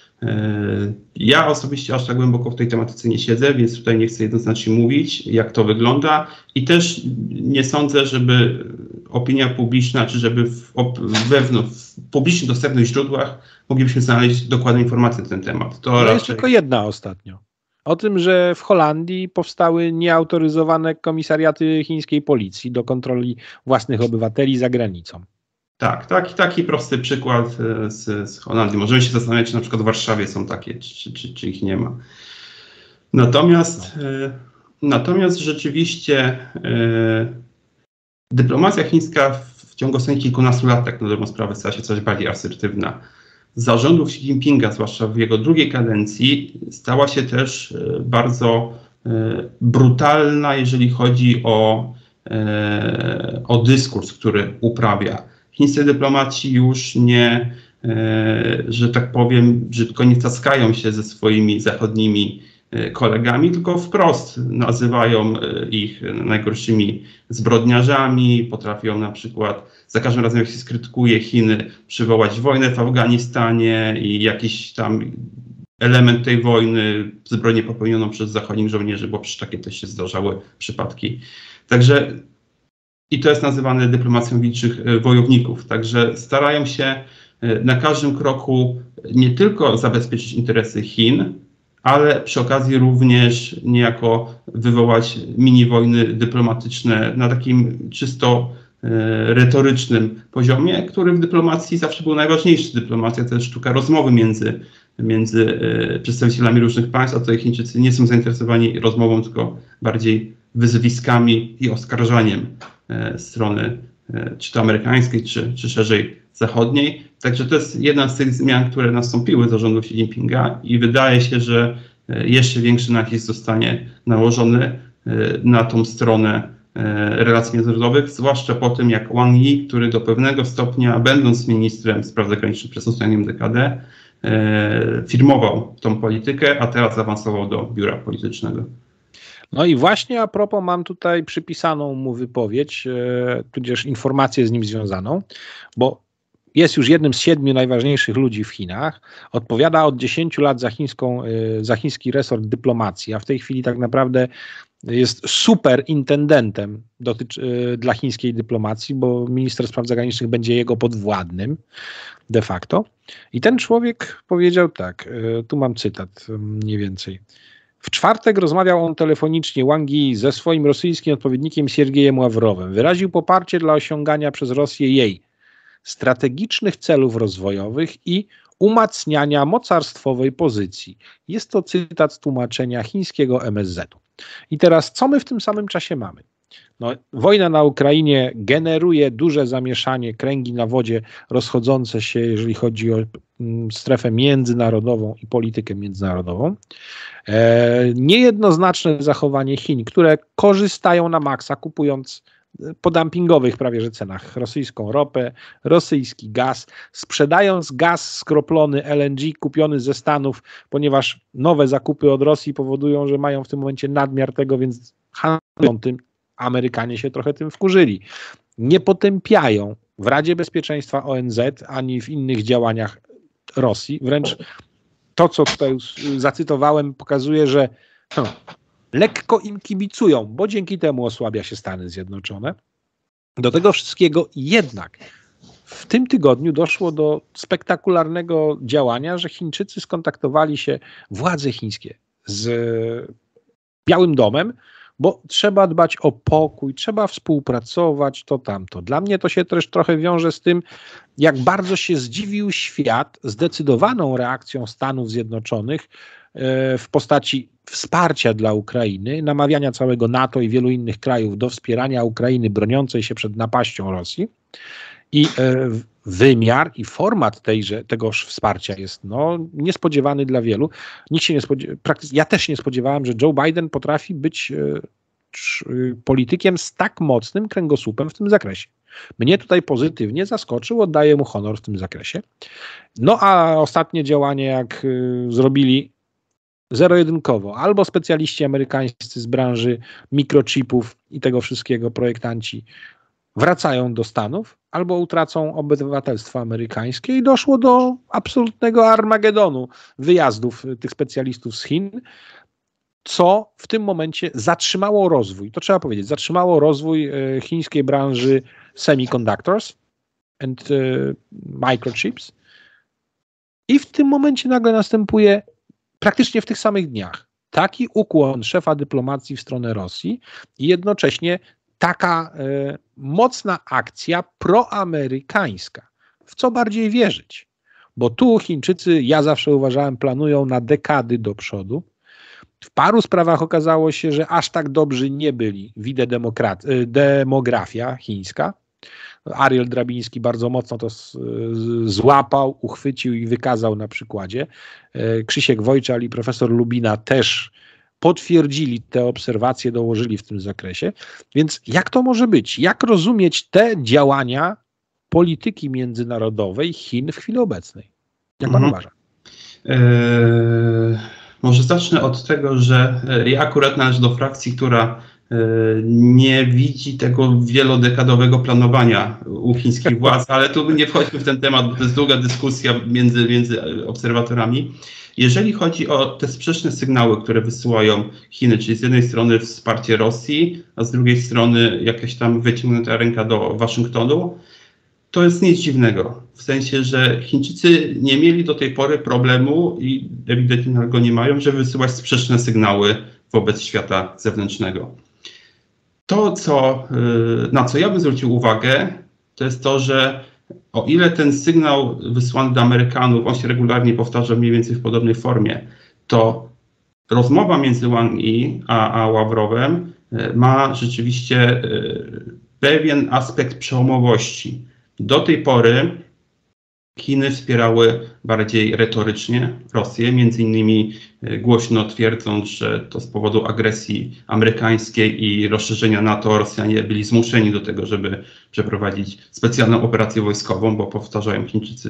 Speaker 2: Ja osobiście aż tak głęboko w tej tematyce nie siedzę, więc tutaj nie chcę jednoznacznie mówić, jak to wygląda i też nie sądzę, żeby opinia publiczna, czy żeby w publicznie dostępnych źródłach moglibyśmy znaleźć dokładne informacje na ten temat. To raczej...
Speaker 1: jest tylko jedna ostatnio. O tym, że w Holandii powstały nieautoryzowane komisariaty chińskiej policji do kontroli własnych obywateli za granicą.
Speaker 2: Tak, taki prosty przykład z Holandii. Możemy się zastanawiać, czy na przykład w Warszawie są takie, czy ich nie ma. Natomiast rzeczywiście dyplomacja chińska w ciągu ostatnich kilkunastu lat, tak na dobrą sprawę, stała się coraz bardziej asertywna. Za rządów Xi Jinpinga, zwłaszcza w jego drugiej kadencji, stała się też bardzo brutalna, jeżeli chodzi o dyskurs, który uprawia. Chińscy dyplomaci już nie, że tak powiem, brzydko nie caskają się ze swoimi zachodnimi kolegami, tylko wprost nazywają ich najgorszymi zbrodniarzami, potrafią na przykład za każdym razem, jak się skrytykuje Chiny, przywołać wojnę w Afganistanie i jakiś tam element tej wojny, zbrodnię popełnioną przez zachodnich żołnierzy, bo przecież takie też się zdarzały przypadki. Także i to jest nazywane dyplomacją wilczych wojowników. Także starają się na każdym kroku nie tylko zabezpieczyć interesy Chin, ale przy okazji również niejako wywołać mini wojny dyplomatyczne na takim czysto retorycznym poziomie, który w dyplomacji zawsze był najważniejszy. Dyplomacja to jest sztuka rozmowy między przedstawicielami różnych państw, a tutaj Chińczycy nie są zainteresowani rozmową, tylko bardziej wyzwiskami i oskarżaniem strony czy to amerykańskiej, czy szerzej zachodniej. Także to jest jedna z tych zmian, które nastąpiły za rządów Xi Jinpinga i wydaje się, że jeszcze większy nacisk zostanie nałożony na tą stronę relacji międzynarodowych, zwłaszcza po tym, jak Wang Yi, który do pewnego stopnia, będąc ministrem spraw zagranicznych przez ostatnią dekadę, firmował tą politykę, a teraz zaawansował do biura politycznego.
Speaker 1: No i właśnie a propos mam tutaj przypisaną mu wypowiedź, tudzież informację z nim związaną, bo jest już jednym z 7 najważniejszych ludzi w Chinach, odpowiada od 10 lat za chiński resort dyplomacji, a w tej chwili tak naprawdę jest superintendentem dla chińskiej dyplomacji, bo minister spraw zagranicznych będzie jego podwładnym de facto. I ten człowiek powiedział tak, tu mam cytat mniej więcej. W czwartek rozmawiał on telefonicznie Wang Yi ze swoim rosyjskim odpowiednikiem Siergiejem Ławrowem. Wyraził poparcie dla osiągania przez Rosję jej strategicznych celów rozwojowych i umacniania mocarstwowej pozycji. Jest to cytat z tłumaczenia chińskiego MSZ-u. I teraz, co my w tym samym czasie mamy? No, wojna na Ukrainie generuje duże zamieszanie, kręgi na wodzie rozchodzące się, jeżeli chodzi o strefę międzynarodową i politykę międzynarodową. Niejednoznaczne zachowanie Chin, które korzystają na maksa, kupując po dumpingowych prawie że cenach rosyjską ropę, rosyjski gaz, sprzedając gaz skroplony LNG kupiony ze Stanów, ponieważ nowe zakupy od Rosji powodują, że mają w tym momencie nadmiar tego, więc handlują tym. Amerykanie się trochę tym wkurzyli. Nie potępiają w Radzie Bezpieczeństwa ONZ ani w innych działaniach Rosji. Wręcz to, co tutaj już zacytowałem, pokazuje, że lekko im kibicują, bo dzięki temu osłabia się Stany Zjednoczone. Do tego wszystkiego jednak w tym tygodniu doszło do spektakularnego działania, że Chińczycy skontaktowali się, władze chińskie, z Białym Domem, bo trzeba dbać o pokój, trzeba współpracować, to tamto. Dla mnie to się też trochę wiąże z tym, jak bardzo się zdziwił świat zdecydowaną reakcją Stanów Zjednoczonych w postaci wsparcia dla Ukrainy, namawiania całego NATO i wielu innych krajów do wspierania Ukrainy broniącej się przed napaścią Rosji. I wymiar i format tegoż wsparcia jest niespodziewany dla wielu. Nikt się nie ja też nie spodziewałem, że Joe Biden potrafi być politykiem z tak mocnym kręgosłupem w tym zakresie. Mnie tutaj pozytywnie zaskoczył, oddaję mu honor w tym zakresie. No a ostatnie działanie, jak zrobili zero-jedynkowo, albo specjaliści amerykańscy z branży mikrochipów i tego wszystkiego, projektanci, wracają do Stanów, albo utracą obywatelstwo amerykańskie i doszło do absolutnego Armagedonu wyjazdów tych specjalistów z Chin, co w tym momencie zatrzymało rozwój, to trzeba powiedzieć, zatrzymało rozwój chińskiej branży semiconductors and microchips i w tym momencie nagle następuje praktycznie w tych samych dniach taki ukłon szefa dyplomacji w stronę Rosji i jednocześnie taka mocna akcja proamerykańska. W co bardziej wierzyć? Bo tu Chińczycy, ja zawsze uważałem, planują na dekady do przodu. W paru sprawach okazało się, że aż tak dobrzy nie byli. Widzę demografia chińska. Ariel Drabiński bardzo mocno to złapał, uchwycił i wykazał na przykładzie. Krzysiek Wojczal i profesor Lubina też potwierdzili te obserwacje, dołożyli w tym zakresie. Więc jak to może być? Jak rozumieć te działania polityki międzynarodowej Chin w chwili obecnej? Jak pan uważa?
Speaker 2: Może zacznę od tego, że ja akurat należę do frakcji, która nie widzi tego wielodekadowego planowania u chińskich władz, ale tu nie wchodźmy w ten temat, bo to jest długa dyskusja między obserwatorami. Jeżeli chodzi o te sprzeczne sygnały, które wysyłają Chiny, czyli z jednej strony wsparcie Rosji, a z drugiej strony jakaś tam wyciągnięta ręka do Waszyngtonu, to jest nic dziwnego. W sensie, że Chińczycy nie mieli do tej pory problemu i ewidentnie go nie mają, żeby wysyłać sprzeczne sygnały wobec świata zewnętrznego. To, na co ja bym zwrócił uwagę, to jest to, że o ile ten sygnał wysłany do Amerykanów, on się regularnie powtarza mniej więcej w podobnej formie, to rozmowa między Wang Yi a Ławrowem ma rzeczywiście pewien aspekt przełomowości. Do tej pory Chiny wspierały bardziej retorycznie Rosję, między innymi głośno twierdząc, że to z powodu agresji amerykańskiej i rozszerzenia NATO Rosjanie byli zmuszeni do tego, żeby przeprowadzić specjalną operację wojskową, bo powtarzają Chińczycy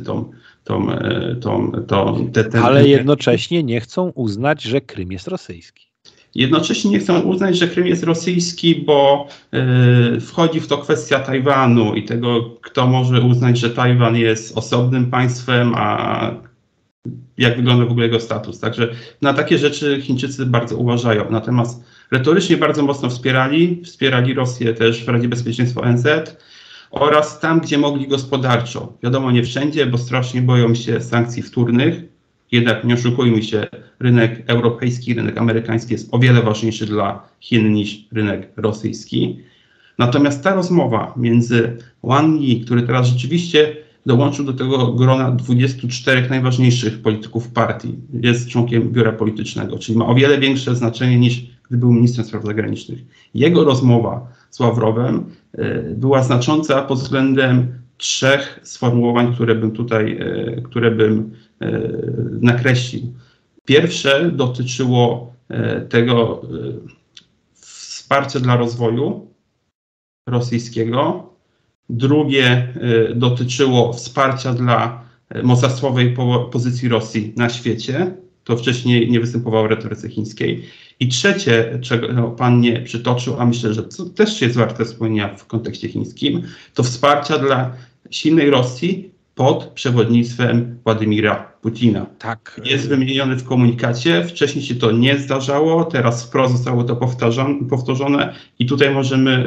Speaker 1: Ale jednocześnie nie chcą uznać, że Krym jest rosyjski.
Speaker 2: Jednocześnie nie chcą uznać, że Krym jest rosyjski, bo wchodzi w to kwestia Tajwanu i tego, kto może uznać, że Tajwan jest osobnym państwem, a jak wygląda w ogóle jego status. Także na takie rzeczy Chińczycy bardzo uważają. Natomiast retorycznie bardzo mocno wspierali Rosję też w Radzie Bezpieczeństwa ONZ oraz tam, gdzie mogli gospodarczo. Wiadomo, nie wszędzie, bo strasznie boją się sankcji wtórnych. Jednak nie oszukujmy się, rynek europejski, rynek amerykański jest o wiele ważniejszy dla Chin niż rynek rosyjski. Natomiast ta rozmowa między Wang Yi, który teraz rzeczywiście dołączył do tego grona 24 najważniejszych polityków partii. Jest członkiem biura politycznego, czyli ma o wiele większe znaczenie niż gdy był ministrem spraw zagranicznych. Jego rozmowa z Ławrowem była znacząca pod względem 3 sformułowań, które bym nakreślił. Pierwsze dotyczyło tego wsparcia dla rozwoju rosyjskiego. Drugie dotyczyło wsparcia dla mocarstwowej pozycji Rosji na świecie. To wcześniej nie występowało w retoryce chińskiej. I trzecie, czego pan nie przytoczył, a myślę, że to też jest warte wspomnienia w kontekście chińskim, to wsparcia dla silnej Rosji pod przewodnictwem Władimira Putina.
Speaker 1: Tak.
Speaker 2: Jest wymieniony w komunikacie, wcześniej się to nie zdarzało, teraz wprost zostało to powtórzone i tutaj możemy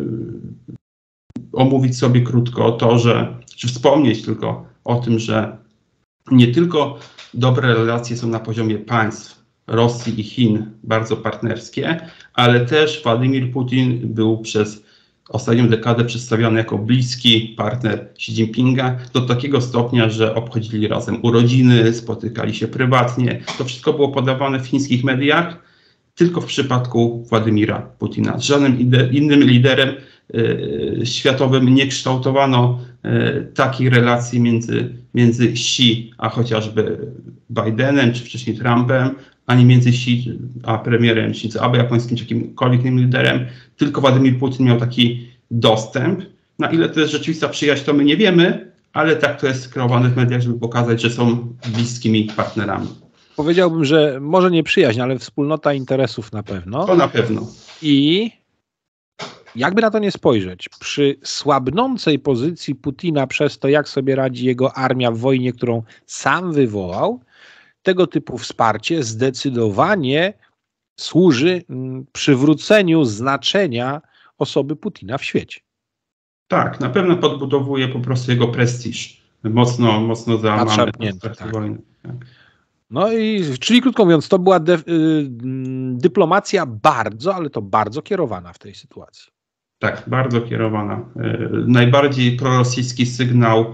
Speaker 2: omówić sobie krótko to, czy wspomnieć tylko o tym, że nie tylko dobre relacje są na poziomie państw Rosji i Chin, bardzo partnerskie, ale też Władimir Putin był przez ostatnią dekadę przedstawiony jako bliski partner Xi Jinpinga do takiego stopnia, że obchodzili razem urodziny, spotykali się prywatnie. To wszystko było podawane w chińskich mediach, tylko w przypadku Władimira Putina. Z żadnym innym liderem światowym nie kształtowano takiej relacji między Xi a chociażby Bidenem, czy wcześniej Trumpem, ani między Xi a premierem Shinzo Abe japońskim, czy jakimkolwiek innym liderem. Tylko Władimir Putin miał taki dostęp. Na ile to jest rzeczywista przyjaźń, to my nie wiemy, ale tak to jest kreowane w mediach, żeby pokazać, że są bliskimi partnerami.
Speaker 1: Powiedziałbym, że może nie przyjaźń, ale wspólnota interesów na pewno.
Speaker 2: To na pewno.
Speaker 1: I jakby na to nie spojrzeć, przy słabnącej pozycji Putina przez to, jak sobie radzi jego armia w wojnie, którą sam wywołał, tego typu wsparcie zdecydowanie służy przywróceniu znaczenia osoby Putina w świecie.
Speaker 2: Tak, na pewno podbudowuje po prostu jego prestiż. Mocno załamany w wojny. Tak.
Speaker 1: No i, czyli krótko mówiąc, to była dyplomacja bardzo, ale to bardzo kierowana w tej sytuacji.
Speaker 2: Tak, bardzo kierowana. Najbardziej prorosyjski sygnał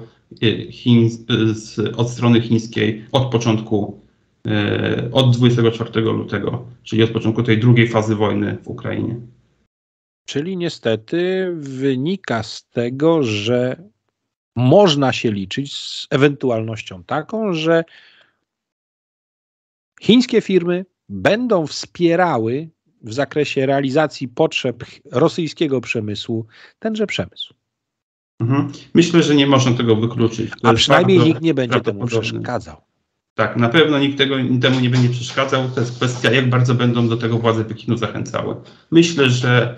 Speaker 2: od strony chińskiej od początku, od 24 lutego, czyli od początku tej drugiej fazy wojny w Ukrainie.
Speaker 1: Czyli niestety wynika z tego, że można się liczyć z ewentualnością taką, że chińskie firmy będą wspierały w zakresie realizacji potrzeb rosyjskiego przemysłu tenże przemysł.
Speaker 2: Myślę, że nie można tego wykluczyć.
Speaker 1: A przynajmniej nikt nie będzie temu przeszkadzał.
Speaker 2: Tak, na pewno nikt temu nie będzie przeszkadzał. To jest kwestia, jak bardzo będą do tego władze Pekinu zachęcały. Myślę, że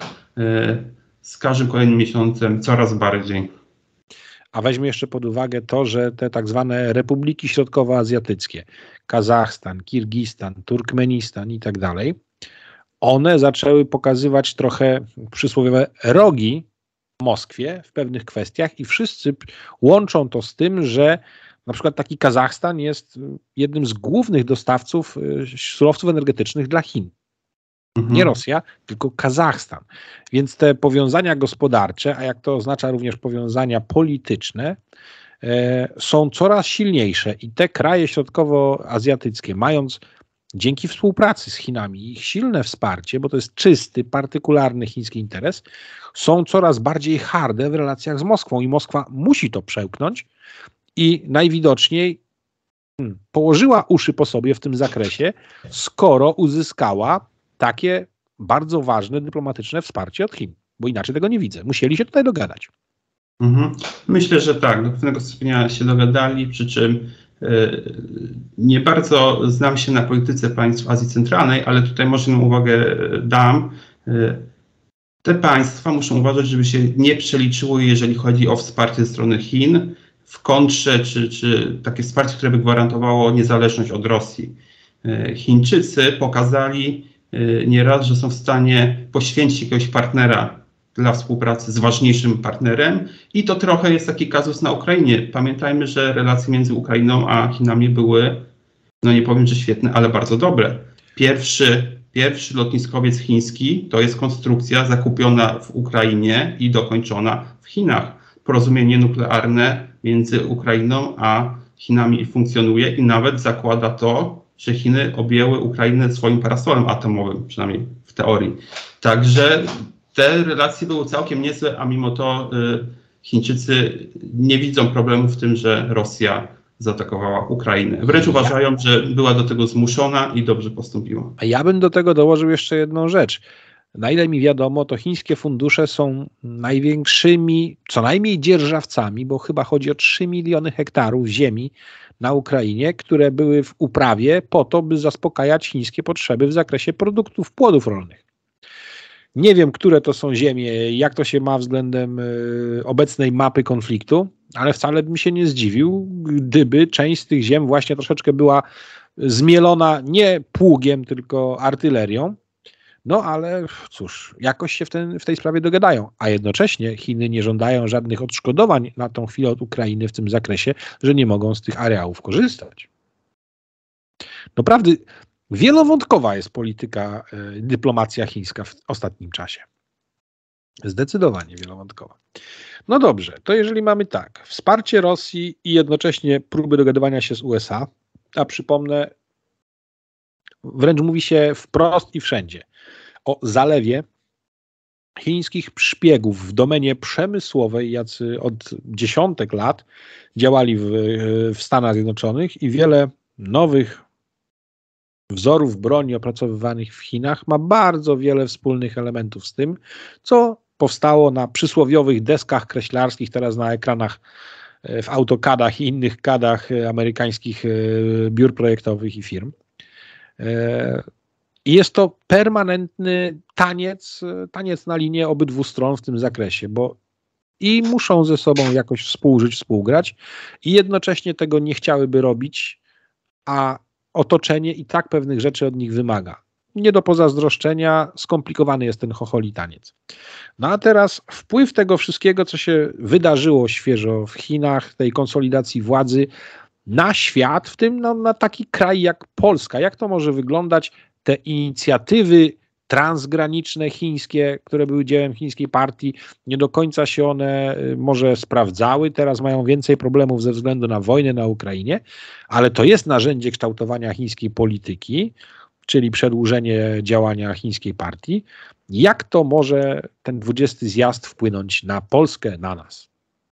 Speaker 2: z każdym kolejnym miesiącem coraz bardziej.
Speaker 1: A weźmy jeszcze pod uwagę to, że te tak zwane republiki środkowoazjatyckie, Kazachstan, Kirgistan, Turkmenistan i tak dalej, one zaczęły pokazywać trochę przysłowiowe rogi Moskwie w pewnych kwestiach i wszyscy łączą to z tym, że na przykład taki Kazachstan jest jednym z głównych dostawców surowców energetycznych dla Chin. Nie Rosja, tylko Kazachstan. Więc te powiązania gospodarcze, a jak to oznacza również powiązania polityczne, są coraz silniejsze i te kraje środkowoazjatyckie, mając dzięki współpracy z Chinami ich silne wsparcie, bo to jest czysty, partykularny chiński interes, są coraz bardziej harde w relacjach z Moskwą i Moskwa musi to przełknąć i najwidoczniej położyła uszy po sobie w tym zakresie, skoro uzyskała takie bardzo ważne dyplomatyczne wsparcie od Chin, bo inaczej tego nie widzę. Musieli się tutaj dogadać.
Speaker 2: Myślę, że tak, do pewnego stopnia się dogadali, przy czym nie bardzo znam się na polityce państw Azji Centralnej, ale tutaj może na uwagę dam. Te państwa muszą uważać, żeby się nie przeliczyło, jeżeli chodzi o wsparcie ze strony Chin, w kontrze, czy takie wsparcie, które by gwarantowało niezależność od Rosji. Chińczycy pokazali nieraz, że są w stanie poświęcić jakiegoś partnera dla współpracy z ważniejszym partnerem i to trochę jest taki kazus na Ukrainie. Pamiętajmy, że relacje między Ukrainą a Chinami były, no nie powiem, że świetne, ale bardzo dobre. Pierwszy lotniskowiec chiński to jest konstrukcja zakupiona w Ukrainie i dokończona w Chinach. Porozumienie nuklearne między Ukrainą a Chinami funkcjonuje i nawet zakłada to, że Chiny objęły Ukrainę swoim parasolem atomowym, przynajmniej w teorii. Także te relacje były całkiem niezłe, a mimo to Chińczycy nie widzą problemu w tym, że Rosja zaatakowała Ukrainę. Wręcz uważają, że była do tego zmuszona i dobrze postąpiła.
Speaker 1: A ja bym do tego dołożył jeszcze jedną rzecz. Na ile mi wiadomo, to chińskie fundusze są największymi, co najmniej dzierżawcami, bo chyba chodzi o 3 miliony hektarów ziemi na Ukrainie, które były w uprawie po to, by zaspokajać chińskie potrzeby w zakresie produktów, płodów rolnych. Nie wiem, które to są ziemie, jak to się ma względem obecnej mapy konfliktu, ale wcale bym się nie zdziwił, gdyby część z tych ziem właśnie troszeczkę była zmielona nie pługiem, tylko artylerią. No ale cóż, jakoś się w tej sprawie dogadają, a jednocześnie Chiny nie żądają żadnych odszkodowań na tą chwilę od Ukrainy w tym zakresie, że nie mogą z tych areałów korzystać. Doprawdy wielowątkowa jest polityka, dyplomacja chińska w ostatnim czasie. Zdecydowanie wielowątkowa. No dobrze, to jeżeli mamy tak, wsparcie Rosji i jednocześnie próby dogadywania się z USA, a przypomnę, wręcz mówi się wprost i wszędzie o zalewie chińskich szpiegów w domenie przemysłowej, jacy od dziesiątek lat działali w Stanach Zjednoczonych i wiele nowych wzorów broni opracowywanych w Chinach ma bardzo wiele wspólnych elementów z tym, co powstało na przysłowiowych deskach kreślarskich, teraz na ekranach w AutoCADach i innych CADach amerykańskich biur projektowych i firm. I jest to permanentny taniec na linię obydwu stron w tym zakresie, bo i muszą ze sobą jakoś współżyć, współgrać i jednocześnie tego nie chciałyby robić, a otoczenie i tak pewnych rzeczy od nich wymaga. Nie do pozazdroszczenia, skomplikowany jest ten chocholi taniec. No a teraz wpływ tego wszystkiego, co się wydarzyło świeżo w Chinach, tej konsolidacji władzy na świat, w tym na taki kraj jak Polska. Jak to może wyglądać? Te inicjatywy transgraniczne chińskie, które były dziełem chińskiej partii, nie do końca się one może sprawdzały. Teraz mają więcej problemów ze względu na wojnę na Ukrainie, ale to jest narzędzie kształtowania chińskiej polityki, czyli przedłużenie działania chińskiej partii. Jak to może ten 20. zjazd wpłynąć na Polskę, na nas?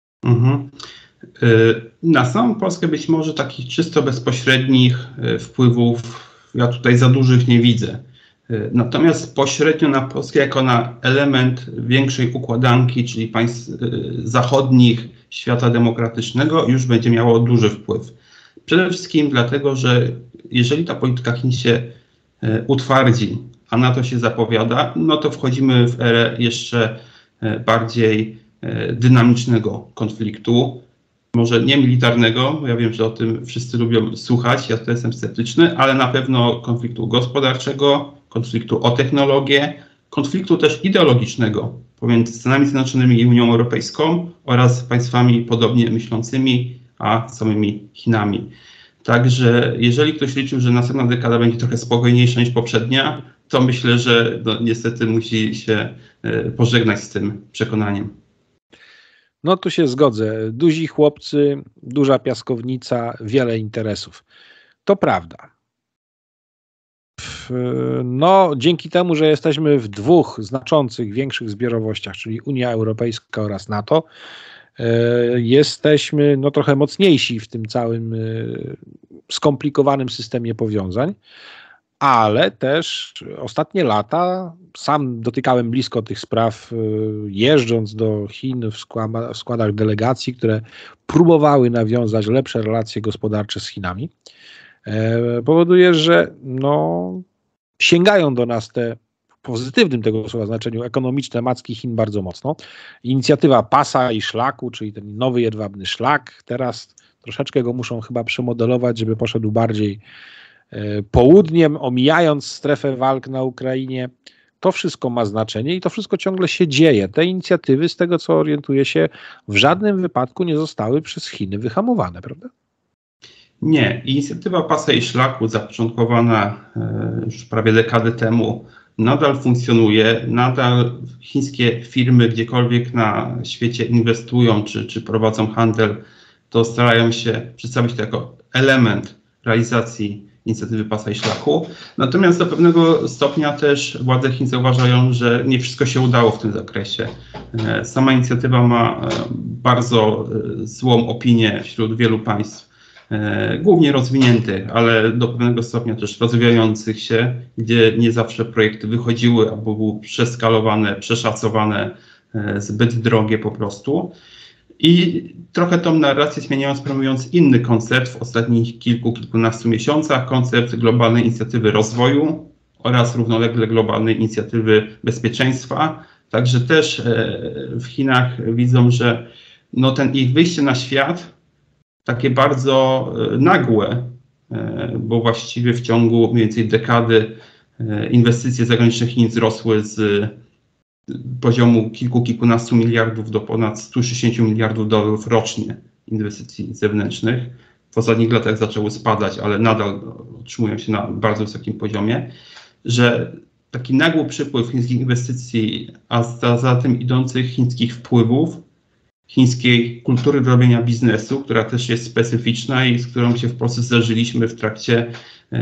Speaker 2: Na samą Polskę być może takich czysto bezpośrednich wpływów ja tutaj za dużych nie widzę. Natomiast pośrednio na Polskę jako na element większej układanki, czyli państw zachodnich, świata demokratycznego, już będzie miało duży wpływ. Przede wszystkim dlatego, że jeżeli ta polityka Chin się utwardzi, a na to się zapowiada, no to wchodzimy w erę jeszcze bardziej dynamicznego konfliktu. Może nie militarnego, bo ja wiem, że o tym wszyscy lubią słuchać, ja tutaj jestem sceptyczny, ale na pewno konfliktu gospodarczego, konfliktu o technologię, konfliktu też ideologicznego pomiędzy Stanami Zjednoczonymi i Unią Europejską oraz państwami podobnie myślącymi, a samymi Chinami. Także jeżeli ktoś liczył, że następna dekada będzie trochę spokojniejsza niż poprzednia, to myślę, że niestety musi się pożegnać z tym przekonaniem.
Speaker 1: No tu się zgodzę. Duzi chłopcy, duża piaskownica, wiele interesów. To prawda. No, dzięki temu, że jesteśmy w dwóch znaczących, większych zbiorowościach, czyli Unia Europejska oraz NATO, jesteśmy no, trochę mocniejsi w tym całym skomplikowanym systemie powiązań, ale też ostatnie lata sam dotykałem blisko tych spraw, jeżdżąc do Chin w składach delegacji, które próbowały nawiązać lepsze relacje gospodarcze z Chinami. Powoduje, że no, sięgają do nas te w pozytywnym tego słowa znaczeniu ekonomiczne macki Chin bardzo mocno. Inicjatywa pasa i szlaku, czyli ten nowy jedwabny szlak, teraz troszeczkę go muszą chyba przemodelować, żeby poszedł bardziej południem, omijając strefę walk na Ukrainie. To wszystko ma znaczenie i to wszystko ciągle się dzieje. Te inicjatywy, z tego co orientuję się, w żadnym wypadku nie zostały przez Chiny wyhamowane, prawda?
Speaker 2: Nie. Inicjatywa pasa i szlaku zapoczątkowana już prawie dekadę temu nadal funkcjonuje. Nadal chińskie firmy gdziekolwiek na świecie inwestują czy prowadzą handel, to starają się przedstawić to jako element realizacji inicjatywy Pasa i Szlaku. Natomiast do pewnego stopnia też władze chińskie uważają, że nie wszystko się udało w tym zakresie. Sama inicjatywa ma bardzo złą opinię wśród wielu państw, głównie rozwiniętych, ale do pewnego stopnia też rozwijających się, gdzie nie zawsze projekty wychodziły albo były przeskalowane, przeszacowane, zbyt drogie po prostu. I trochę tą narrację zmieniając, promując inny koncept w ostatnich kilkunastu miesiącach, koncept globalnej inicjatywy rozwoju oraz równolegle globalnej inicjatywy bezpieczeństwa. Także też w Chinach widzą, że no ten ich wyjście na świat takie bardzo nagłe, bo właściwie w ciągu mniej więcej dekady inwestycje zagraniczne Chin wzrosły z poziomu kilkunastu miliardów do ponad 160 miliardów dolarów rocznie inwestycji zewnętrznych. W ostatnich latach zaczęły spadać, ale nadal utrzymują się na bardzo wysokim poziomie, że taki nagły przypływ chińskich inwestycji, a za tym idących chińskich wpływów, chińskiej kultury robienia biznesu, która też jest specyficzna i z którą się w Polsce zderzyliśmy w trakcie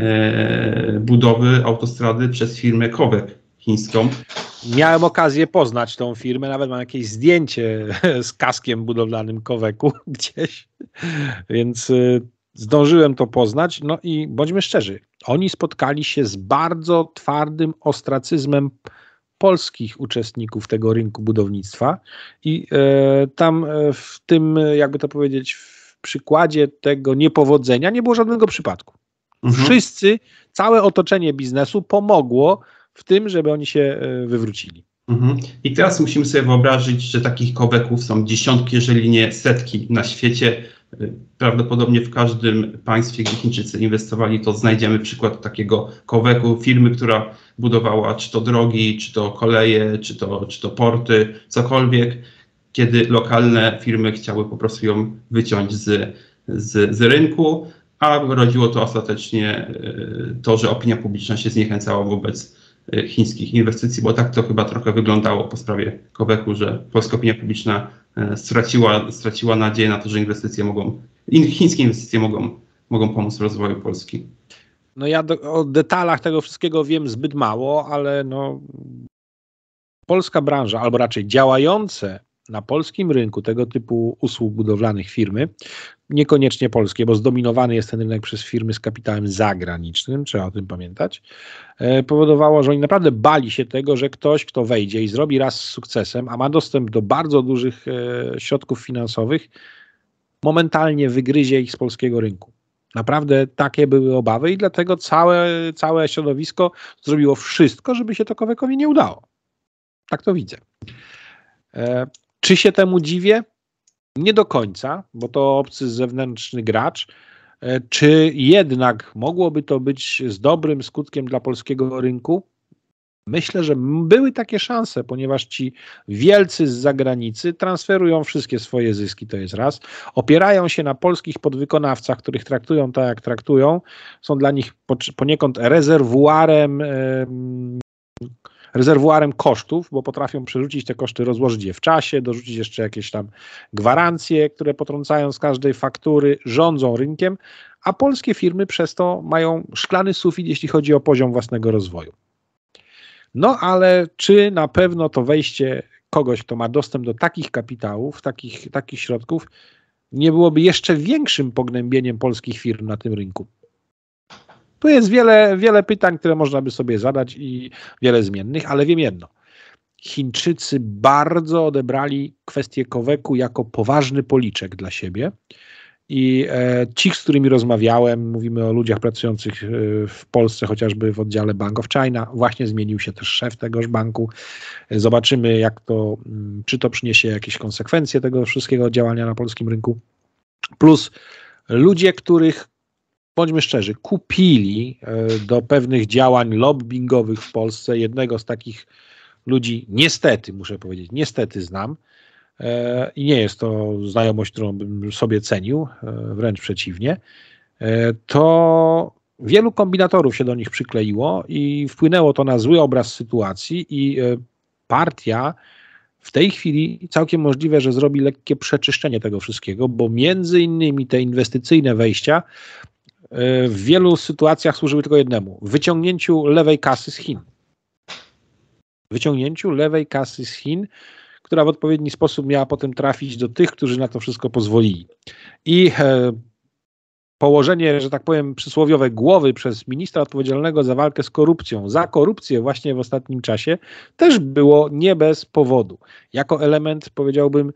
Speaker 2: budowy autostrady przez firmę Kowek chińską.
Speaker 1: Miałem okazję poznać tą firmę, nawet mam jakieś zdjęcie z kaskiem budowlanym Koweku gdzieś, więc zdążyłem to poznać. No i bądźmy szczerzy, oni spotkali się z bardzo twardym ostracyzmem polskich uczestników tego rynku budownictwa i tam w tym, jakby to powiedzieć, w przykładzie tego niepowodzenia nie było żadnego przypadku. Wszyscy, całe otoczenie biznesu pomogło w tym, żeby oni się wywrócili.
Speaker 2: I teraz musimy sobie wyobrazić, że takich Koweków są dziesiątki, jeżeli nie setki na świecie. Prawdopodobnie w każdym państwie, gdzie Chińczycy inwestowali, to znajdziemy przykład takiego Koweku, firmy, która budowała czy to drogi, czy to koleje, czy to porty, cokolwiek, kiedy lokalne firmy chciały po prostu ją wyciąć z rynku, a rodziło to ostatecznie to, że opinia publiczna się zniechęcała wobec chińskich inwestycji, bo tak to chyba trochę wyglądało po sprawie Koweku, że polska opinia publiczna straciła nadzieję na to, że chińskie inwestycje mogą pomóc w rozwoju Polski.
Speaker 1: No ja o detalach tego wszystkiego wiem zbyt mało, ale no polska branża, albo raczej działające na polskim rynku tego typu usług budowlanych firmy, niekoniecznie polskie, bo zdominowany jest ten rynek przez firmy z kapitałem zagranicznym, trzeba o tym pamiętać, powodowało, że oni naprawdę bali się tego, że ktoś, kto wejdzie i zrobi raz z sukcesem, a ma dostęp do bardzo dużych środków finansowych, momentalnie wygryzie ich z polskiego rynku. Naprawdę takie były obawy i dlatego całe środowisko zrobiło wszystko, żeby się to Kowekowi nie udało. Tak to widzę. Czy się temu dziwię? Nie do końca, bo to obcy zewnętrzny gracz. Czy jednak mogłoby to być z dobrym skutkiem dla polskiego rynku? Myślę, że były takie szanse, ponieważ ci wielcy z zagranicy transferują wszystkie swoje zyski, to jest raz. Opierają się na polskich podwykonawcach, których traktują tak, jak traktują. Są dla nich poniekąd rezerwuarem kosztów, bo potrafią przerzucić te koszty, rozłożyć je w czasie, dorzucić jeszcze jakieś tam gwarancje, które potrącają z każdej faktury, rządzą rynkiem, a polskie firmy przez to mają szklany sufit, jeśli chodzi o poziom własnego rozwoju. No ale czy na pewno to wejście kogoś, kto ma dostęp do takich kapitałów, takich środków, nie byłoby jeszcze większym pognębieniem polskich firm na tym rynku? Tu jest wiele pytań, które można by sobie zadać i wiele zmiennych, ale wiem jedno. Chińczycy bardzo odebrali kwestię Koweku jako poważny policzek dla siebie i ci, z którymi rozmawiałem, mówimy o ludziach pracujących w Polsce, chociażby w oddziale Bank of China, właśnie zmienił się też szef tegoż banku. Zobaczymy, czy to przyniesie jakieś konsekwencje tego wszystkiego działania na polskim rynku. Plus ludzie, których, bądźmy szczerzy, kupili do pewnych działań lobbingowych w Polsce. Jednego z takich ludzi niestety, muszę powiedzieć, niestety znam i nie jest to znajomość, którą bym sobie cenił, wręcz przeciwnie. To wielu kombinatorów się do nich przykleiło i wpłynęło to na zły obraz sytuacji i partia W tej chwili całkiem możliwe, że zrobi lekkie przeczyszczenie tego wszystkiego, bo między innymi te inwestycyjne wejścia w wielu sytuacjach służyły tylko jednemu: wyciągnięciu lewej kasy z Chin. Wyciągnięciu lewej kasy z Chin, która w odpowiedni sposób miała potem trafić do tych, którzy na to wszystko pozwolili. I położenie, że tak powiem, przysłowiowe głowy przez ministra odpowiedzialnego za walkę z korupcją, za korupcję właśnie w ostatnim czasie, też było nie bez powodu. Jako element, powiedziałbym,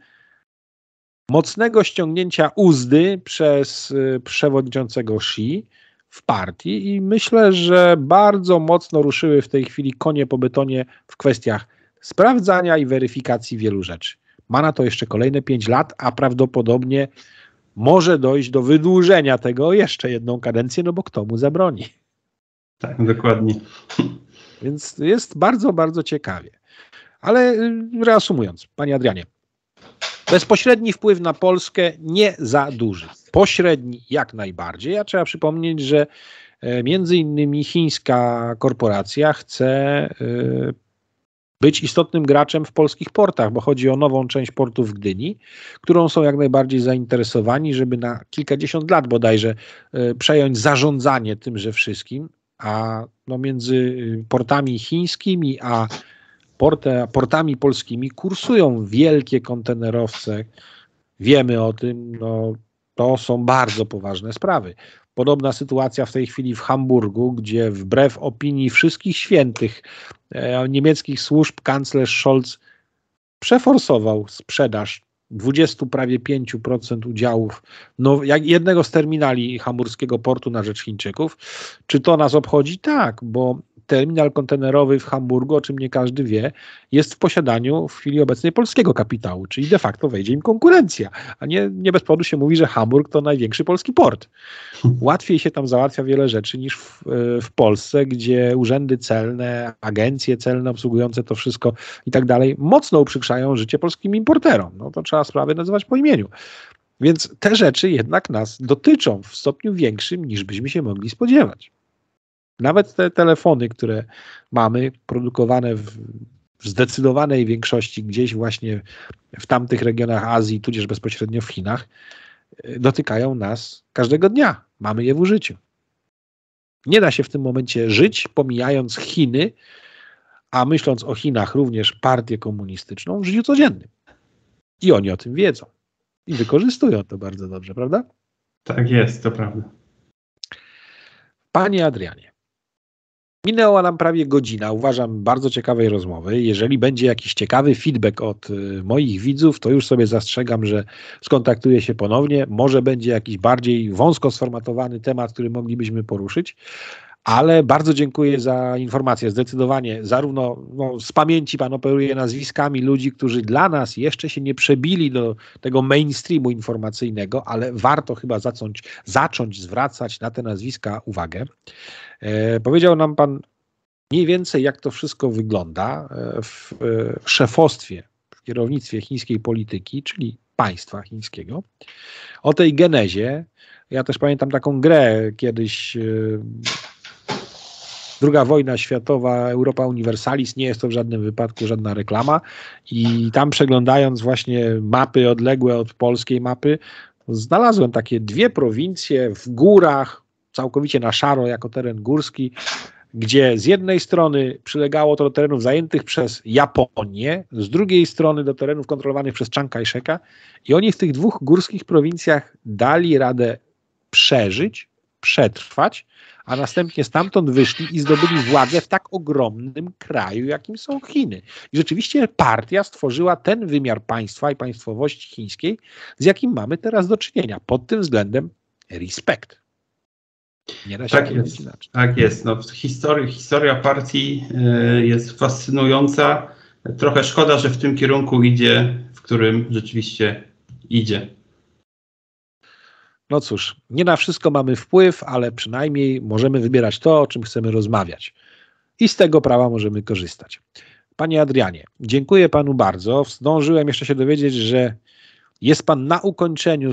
Speaker 1: mocnego ściągnięcia uzdy przez przewodniczącego Xi w partii i myślę, że bardzo mocno ruszyły w tej chwili konie po betonie w kwestiach sprawdzania i weryfikacji wielu rzeczy. Ma na to jeszcze kolejne 5 lat, a prawdopodobnie może dojść do wydłużenia tego jeszcze jedną kadencję, no bo kto mu zabroni.
Speaker 2: Tak, dokładnie.
Speaker 1: Więc jest bardzo, bardzo ciekawie. Ale reasumując, panie Adrianie, bezpośredni wpływ na Polskę nie za duży. Pośredni jak najbardziej, a trzeba przypomnieć, że między innymi chińska korporacja chce być istotnym graczem w polskich portach, bo chodzi o nową część portu w Gdyni, którą są jak najbardziej zainteresowani, żeby na kilkadziesiąt lat bodajże przejąć zarządzanie tymże wszystkim, a no między portami chińskimi a portami polskimi kursują wielkie kontenerowce. Wiemy o tym, no, to są bardzo poważne sprawy. Podobna sytuacja w tej chwili w Hamburgu, gdzie wbrew opinii wszystkich świętych niemieckich służb kanclerz Scholz przeforsował sprzedaż 20 prawie 5% udziałów jednego z terminali hamburskiego portu na rzecz Chińczyków. Czy to nas obchodzi? Tak, bo terminal kontenerowy w Hamburgu, o czym nie każdy wie, jest w posiadaniu w chwili obecnej polskiego kapitału, czyli de facto wejdzie im konkurencja, a nie bez powodu się mówi, że Hamburg to największy polski port. Łatwiej się tam załatwia wiele rzeczy niż w Polsce, gdzie urzędy celne, agencje celne obsługujące to wszystko i tak dalej mocno uprzykrzają życie polskim importerom. No to trzeba sprawy nazywać po imieniu. Więc te rzeczy jednak nas dotyczą w stopniu większym, niż byśmy się mogli spodziewać. Nawet te telefony, które mamy, produkowane w zdecydowanej większości gdzieś właśnie w tamtych regionach Azji, tudzież bezpośrednio w Chinach, dotykają nas każdego dnia. Mamy je w użyciu. Nie da się w tym momencie żyć, pomijając Chiny, a myśląc o Chinach również partię komunistyczną w życiu codziennym. I oni o tym wiedzą. I wykorzystują to bardzo dobrze, prawda?
Speaker 2: Tak jest, to prawda.
Speaker 1: Panie Adrianie, minęła nam prawie godzina, uważam, bardzo ciekawej rozmowy. Jeżeli będzie jakiś ciekawy feedback od moich widzów, to już sobie zastrzegam, że skontaktuję się ponownie. Może będzie jakiś bardziej wąsko sformatowany temat, który moglibyśmy poruszyć, ale bardzo dziękuję za informację. Zdecydowanie, zarówno z pamięci pan operuje nazwiskami ludzi, którzy dla nas jeszcze się nie przebili do tego mainstreamu informacyjnego, ale warto chyba zacząć zwracać na te nazwiska uwagę. Powiedział nam pan mniej więcej, jak to wszystko wygląda w szefostwie, w kierownictwie chińskiej polityki, czyli państwa chińskiego. O tej genezie, ja też pamiętam taką grę kiedyś, II wojna światowa, Europa Universalis, nie jest to w żadnym wypadku żadna reklama i tam przeglądając właśnie mapy odległe od polskiej mapy, znalazłem takie 2 prowincje w górach, całkowicie na szaro jako teren górski, gdzie z jednej strony przylegało to do terenów zajętych przez Japonię, z drugiej strony do terenów kontrolowanych przez Chiang Kai-sheka i oni w tych 2 górskich prowincjach dali radę przeżyć, przetrwać, a następnie stamtąd wyszli i zdobyli władzę w tak ogromnym kraju, jakim są Chiny. I rzeczywiście partia stworzyła ten wymiar państwa i państwowości chińskiej, z jakim mamy teraz do czynienia. Pod tym względem respekt. Nie da się powiedzieć inaczej.
Speaker 2: Tak jest. No, historia partii jest fascynująca. Trochę szkoda, że w tym kierunku idzie, w którym rzeczywiście idzie.
Speaker 1: No cóż, nie na wszystko mamy wpływ, ale przynajmniej możemy wybierać to, o czym chcemy rozmawiać. I z tego prawa możemy korzystać. Panie Adrianie, dziękuję panu bardzo. Zdążyłem jeszcze się dowiedzieć, że jest pan na ukończeniu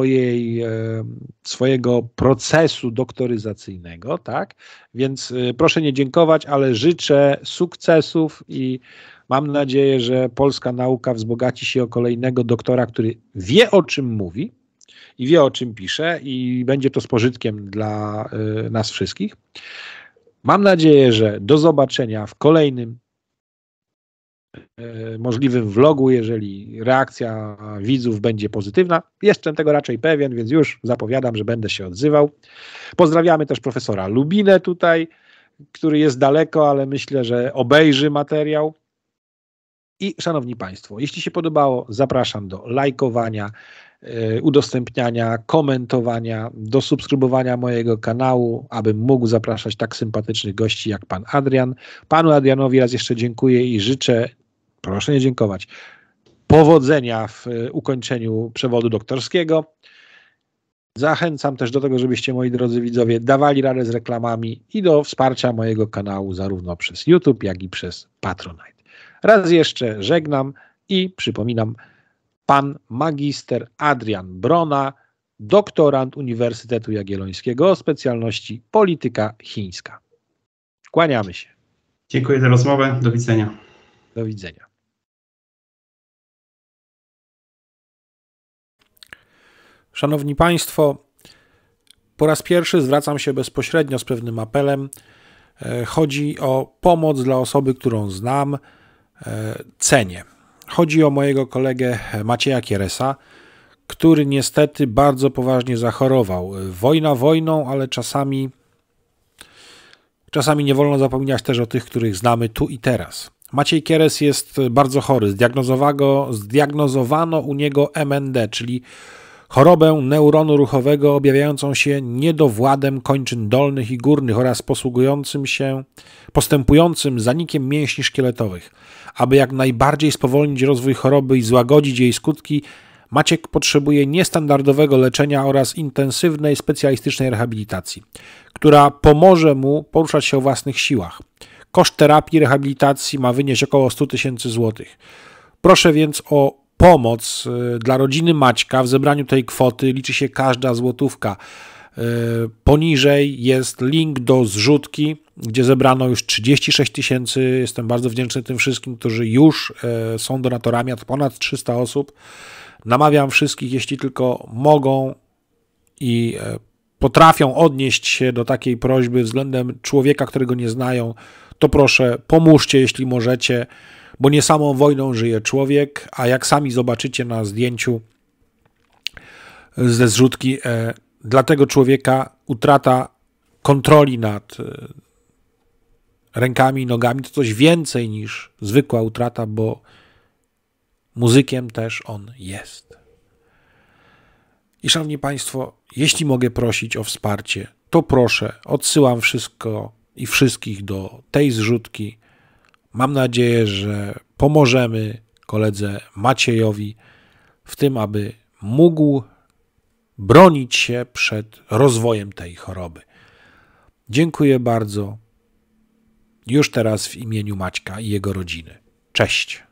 Speaker 1: swojego procesu doktoryzacyjnego, tak? Więc proszę nie dziękować, ale życzę sukcesów i Mam nadzieję, że polska nauka wzbogaci się o kolejnego doktora, który wie, o czym mówi i wie, o czym pisze, i będzie to z pożytkiem dla nas wszystkich. Mam nadzieję, że do zobaczenia w kolejnym możliwym vlogu, jeżeli reakcja widzów będzie pozytywna. Jestem tego raczej pewien, więc już zapowiadam, że będę się odzywał. Pozdrawiamy też profesora Lubinę tutaj, który jest daleko, ale myślę, że obejrzy materiał. I szanowni Państwo, jeśli się podobało, zapraszam do lajkowania, udostępniania, komentowania, do subskrybowania mojego kanału, abym mógł zapraszać tak sympatycznych gości jak pan Adrian. Panu Adrianowi raz jeszcze dziękuję i życzę, proszę nie dziękować, powodzenia w ukończeniu przewodu doktorskiego. Zachęcam też do tego, żebyście, moi drodzy widzowie, dawali radę z reklamami i do wsparcia mojego kanału zarówno przez YouTube, jak i przez Patronite. Raz jeszcze żegnam i przypominam, pan magister Adrian Brona, doktorant Uniwersytetu Jagiellońskiego o specjalności polityka chińska. Kłaniamy się.
Speaker 2: Dziękuję za rozmowę. Do widzenia.
Speaker 1: Do widzenia. Szanowni Państwo, po raz pierwszy zwracam się bezpośrednio z pewnym apelem. Chodzi o pomoc dla osoby, którą znam, cenię. Chodzi o mojego kolegę Macieja Kieresa, który niestety bardzo poważnie zachorował. Wojna wojną, ale czasami nie wolno zapominać też o tych, których znamy tu i teraz. Maciej Kieres jest bardzo chory. Zdiagnozowano u niego MND, czyli chorobę neuronu ruchowego objawiającą się niedowładem kończyn dolnych i górnych oraz postępującym zanikiem mięśni szkieletowych. Aby jak najbardziej spowolnić rozwój choroby i złagodzić jej skutki, Maciek potrzebuje niestandardowego leczenia oraz intensywnej, specjalistycznej rehabilitacji, która pomoże mu poruszać się o własnych siłach. Koszt terapii i rehabilitacji ma wynieść około 100 000 złotych. Proszę więc o pomoc dla rodziny Maćka. W zebraniu tej kwoty liczy się każda złotówka. Poniżej jest link do zrzutki, gdzie zebrano już 36 000. Jestem bardzo wdzięczny tym wszystkim, którzy już są donatorami, a to ponad 300 osób. Namawiam wszystkich, jeśli tylko mogą i potrafią odnieść się do takiej prośby względem człowieka, którego nie znają, to proszę, pomóżcie, jeśli możecie, bo nie samą wojną żyje człowiek, a jak sami zobaczycie na zdjęciu ze zrzutki, dla tego człowieka utrata kontroli nad rękami i nogami to coś więcej niż zwykła utrata, bo muzykiem też on jest. I szanowni Państwo, jeśli mogę prosić o wsparcie, to proszę, odsyłam wszystko i wszystkich do tej zrzutki. Mam nadzieję, że pomożemy koledze Maciejowi w tym, aby mógł bronić się przed rozwojem tej choroby. Dziękuję bardzo. Już teraz w imieniu Maćka i jego rodziny. Cześć.